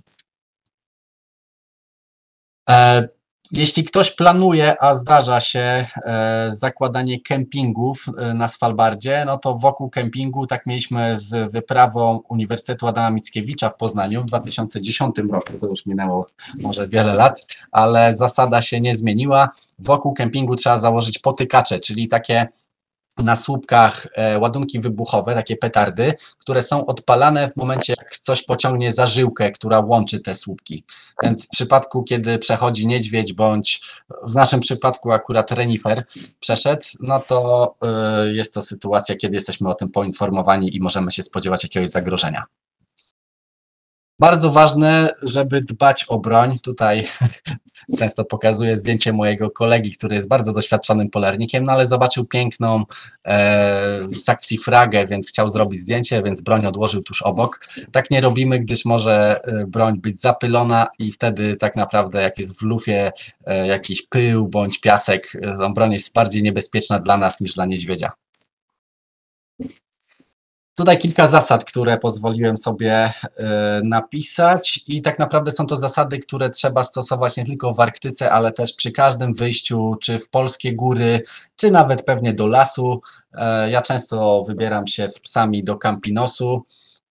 E, Jeśli ktoś planuje, a zdarza się e, zakładanie kempingów e, na Svalbardzie, no to wokół kempingu, tak mieliśmy z wyprawą Uniwersytetu Adama Mickiewicza w Poznaniu w dwa tysiące dziesiątym roku, to już minęło może wiele lat, ale zasada się nie zmieniła. Wokół kempingu trzeba założyć potykacze, czyli takie na słupkach e, ładunki wybuchowe, takie petardy, które są odpalane w momencie, jak coś pociągnie za żyłkę, która łączy te słupki. Więc w przypadku, kiedy przechodzi niedźwiedź, bądź w naszym przypadku akurat renifer przeszedł, no to y, jest to sytuacja, kiedy jesteśmy o tym poinformowani i możemy się spodziewać jakiegoś zagrożenia. Bardzo ważne, żeby dbać o broń. Tutaj często pokazuję zdjęcie mojego kolegi, który jest bardzo doświadczonym polarnikiem, no ale zobaczył piękną e, saksifragę, więc chciał zrobić zdjęcie, więc broń odłożył tuż obok. Tak nie robimy, gdyż może broń być zapylona i wtedy tak naprawdę jak jest w lufie e, jakiś pył bądź piasek, to broń jest bardziej niebezpieczna dla nas niż dla niedźwiedzia. Tutaj kilka zasad, które pozwoliłem sobie napisać i tak naprawdę są to zasady, które trzeba stosować nie tylko w Arktyce, ale też przy każdym wyjściu, czy w polskie góry, czy nawet pewnie do lasu. Ja często wybieram się z psami do Campinosu,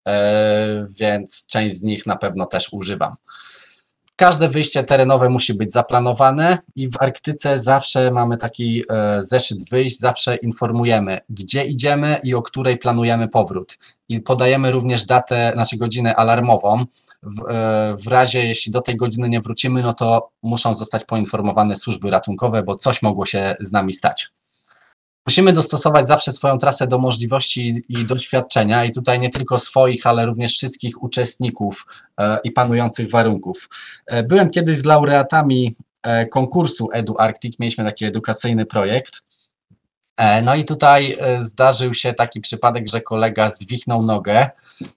więc część z nich na pewno też używam. Każde wyjście terenowe musi być zaplanowane i w Arktyce zawsze mamy taki zeszyt wyjść, zawsze informujemy, gdzie idziemy i o której planujemy powrót. I podajemy również datę, znaczy godzinę alarmową. W, w razie, jeśli do tej godziny nie wrócimy, no to muszą zostać poinformowane służby ratunkowe, bo coś mogło się z nami stać. Musimy dostosować zawsze swoją trasę do możliwości i doświadczenia i tutaj nie tylko swoich, ale również wszystkich uczestników i panujących warunków. Byłem kiedyś z laureatami konkursu EduArctic, mieliśmy taki edukacyjny projekt. No i tutaj zdarzył się taki przypadek, że kolega zwichnął nogę.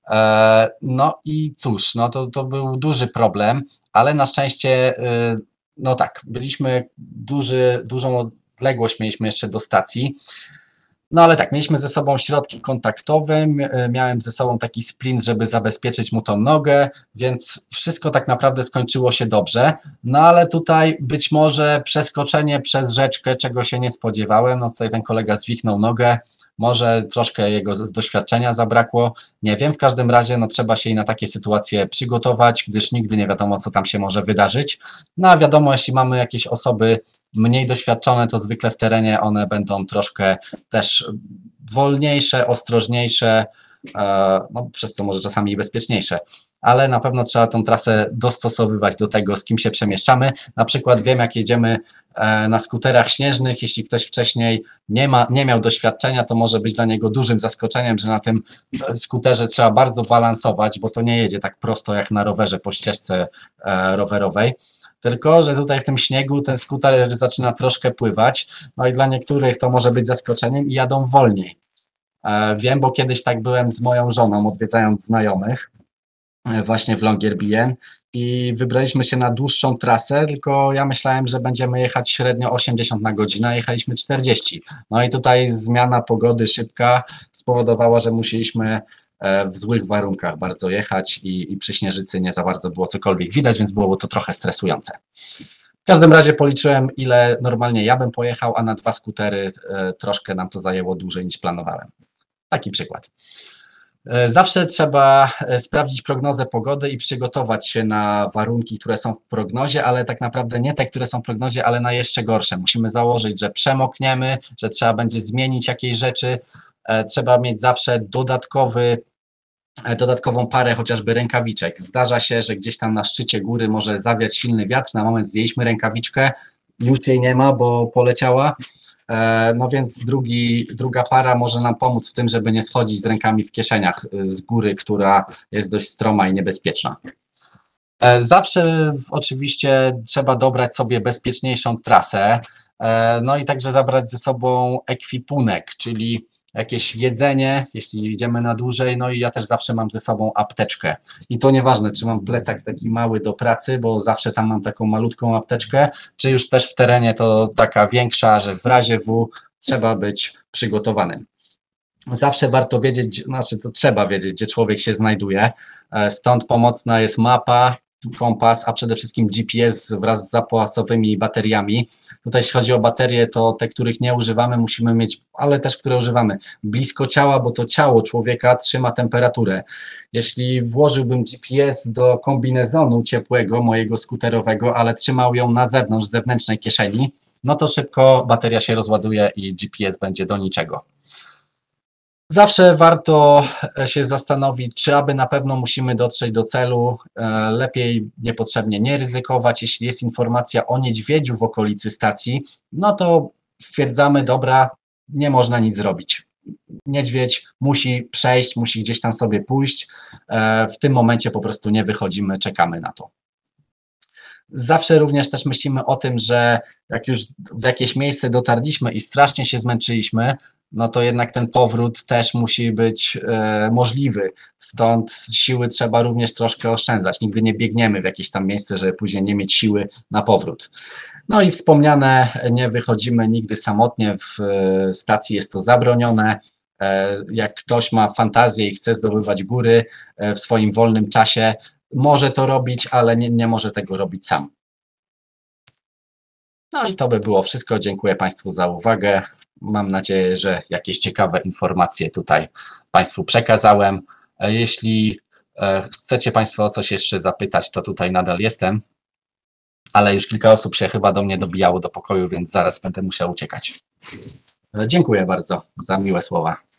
No i cóż, no to, to był duży problem, ale na szczęście, no tak, byliśmy duży, dużą odległość mieliśmy jeszcze do stacji. No ale tak, mieliśmy ze sobą środki kontaktowe, miałem ze sobą taki splint, żeby zabezpieczyć mu tą nogę, więc wszystko tak naprawdę skończyło się dobrze. No ale tutaj być może przeskoczenie przez rzeczkę, czego się nie spodziewałem, no tutaj ten kolega zwichnął nogę, może troszkę jego doświadczenia zabrakło, nie wiem, w każdym razie no, trzeba się i na takie sytuacje przygotować, gdyż nigdy nie wiadomo, co tam się może wydarzyć. No a wiadomo, jeśli mamy jakieś osoby mniej doświadczone, to zwykle w terenie one będą troszkę też wolniejsze, ostrożniejsze, no, przez co może czasami i bezpieczniejsze, ale na pewno trzeba tą trasę dostosowywać do tego, z kim się przemieszczamy. Na przykład wiem, jak jedziemy na skuterach śnieżnych, jeśli ktoś wcześniej nie, ma, nie miał doświadczenia, to może być dla niego dużym zaskoczeniem, że na tym skuterze trzeba bardzo balansować, bo to nie jedzie tak prosto jak na rowerze po ścieżce rowerowej. Tylko że tutaj w tym śniegu ten skuter zaczyna troszkę pływać, no i dla niektórych to może być zaskoczeniem i jadą wolniej. Wiem, bo kiedyś tak byłem z moją żoną, odwiedzając znajomych właśnie w Longyearbyen i wybraliśmy się na dłuższą trasę, tylko ja myślałem, że będziemy jechać średnio osiemdziesiąt na godzinę, a jechaliśmy czterdzieści. No i tutaj zmiana pogody szybka spowodowała, że musieliśmy w złych warunkach bardzo jechać i, i przy śnieżycy nie za bardzo było cokolwiek widać, więc było to trochę stresujące. W każdym razie policzyłem, ile normalnie ja bym pojechał, a na dwa skutery e, troszkę nam to zajęło dłużej niż planowałem. Taki przykład. E, Zawsze trzeba e, sprawdzić prognozę pogody i przygotować się na warunki, które są w prognozie, ale tak naprawdę nie te, które są w prognozie, ale na jeszcze gorsze. Musimy założyć, że przemokniemy, że trzeba będzie zmienić jakieś rzeczy. E, Trzeba mieć zawsze dodatkowy dodatkową parę chociażby rękawiczek. Zdarza się, że gdzieś tam na szczycie góry może zawiać silny wiatr, na moment zdjęliśmy rękawiczkę, już jej nie ma, bo poleciała, E, no więc drugi, druga para może nam pomóc w tym, żeby nie schodzić z rękami w kieszeniach e, z góry, która jest dość stroma i niebezpieczna. E, Zawsze oczywiście trzeba dobrać sobie bezpieczniejszą trasę, e, no i także zabrać ze sobą ekwipunek, czyli jakieś jedzenie, jeśli idziemy na dłużej, no i ja też zawsze mam ze sobą apteczkę. I to nieważne, czy mam plecak taki mały do pracy, bo zawsze tam mam taką malutką apteczkę, czy już też w terenie to taka większa, że w razie W trzeba być przygotowanym. Zawsze warto wiedzieć, znaczy to trzeba wiedzieć, gdzie człowiek się znajduje. E, Stąd pomocna jest mapa, kompas, a przede wszystkim G P S wraz z zapasowymi bateriami. Tutaj jeśli chodzi o baterie, to te, których nie używamy, musimy mieć, ale też które używamy, blisko ciała, bo to ciało człowieka trzyma temperaturę. Jeśli włożyłbym G P S do kombinezonu ciepłego mojego skuterowego, ale trzymał ją na zewnątrz, w zewnętrznej kieszeni, no to szybko bateria się rozładuje i G P S będzie do niczego. Zawsze warto się zastanowić, czy aby na pewno musimy dotrzeć do celu. E, Lepiej niepotrzebnie nie ryzykować. Jeśli jest informacja o niedźwiedziu w okolicy stacji, no to stwierdzamy, dobra, nie można nic zrobić. Niedźwiedź musi przejść, musi gdzieś tam sobie pójść. E, W tym momencie po prostu nie wychodzimy, czekamy na to. Zawsze również też myślimy o tym, że jak już w jakieś miejsce dotarliśmy i strasznie się zmęczyliśmy, no to jednak ten powrót też musi być e, możliwy. Stąd siły trzeba również troszkę oszczędzać. Nigdy nie biegniemy w jakieś tam miejsce, żeby później nie mieć siły na powrót. No i wspomniane, nie wychodzimy nigdy samotnie, w e, stacji jest to zabronione. E, Jak ktoś ma fantazję i chce zdobywać góry e, w swoim wolnym czasie, może to robić, ale nie, nie może tego robić sam. No i to by było wszystko. Dziękuję Państwu za uwagę. Mam nadzieję, że jakieś ciekawe informacje tutaj Państwu przekazałem. E, Jeśli e, chcecie Państwo o coś jeszcze zapytać, to tutaj nadal jestem, ale już kilka osób się chyba do mnie dobijało do pokoju, więc zaraz będę musiał uciekać. E, Dziękuję bardzo za miłe słowa.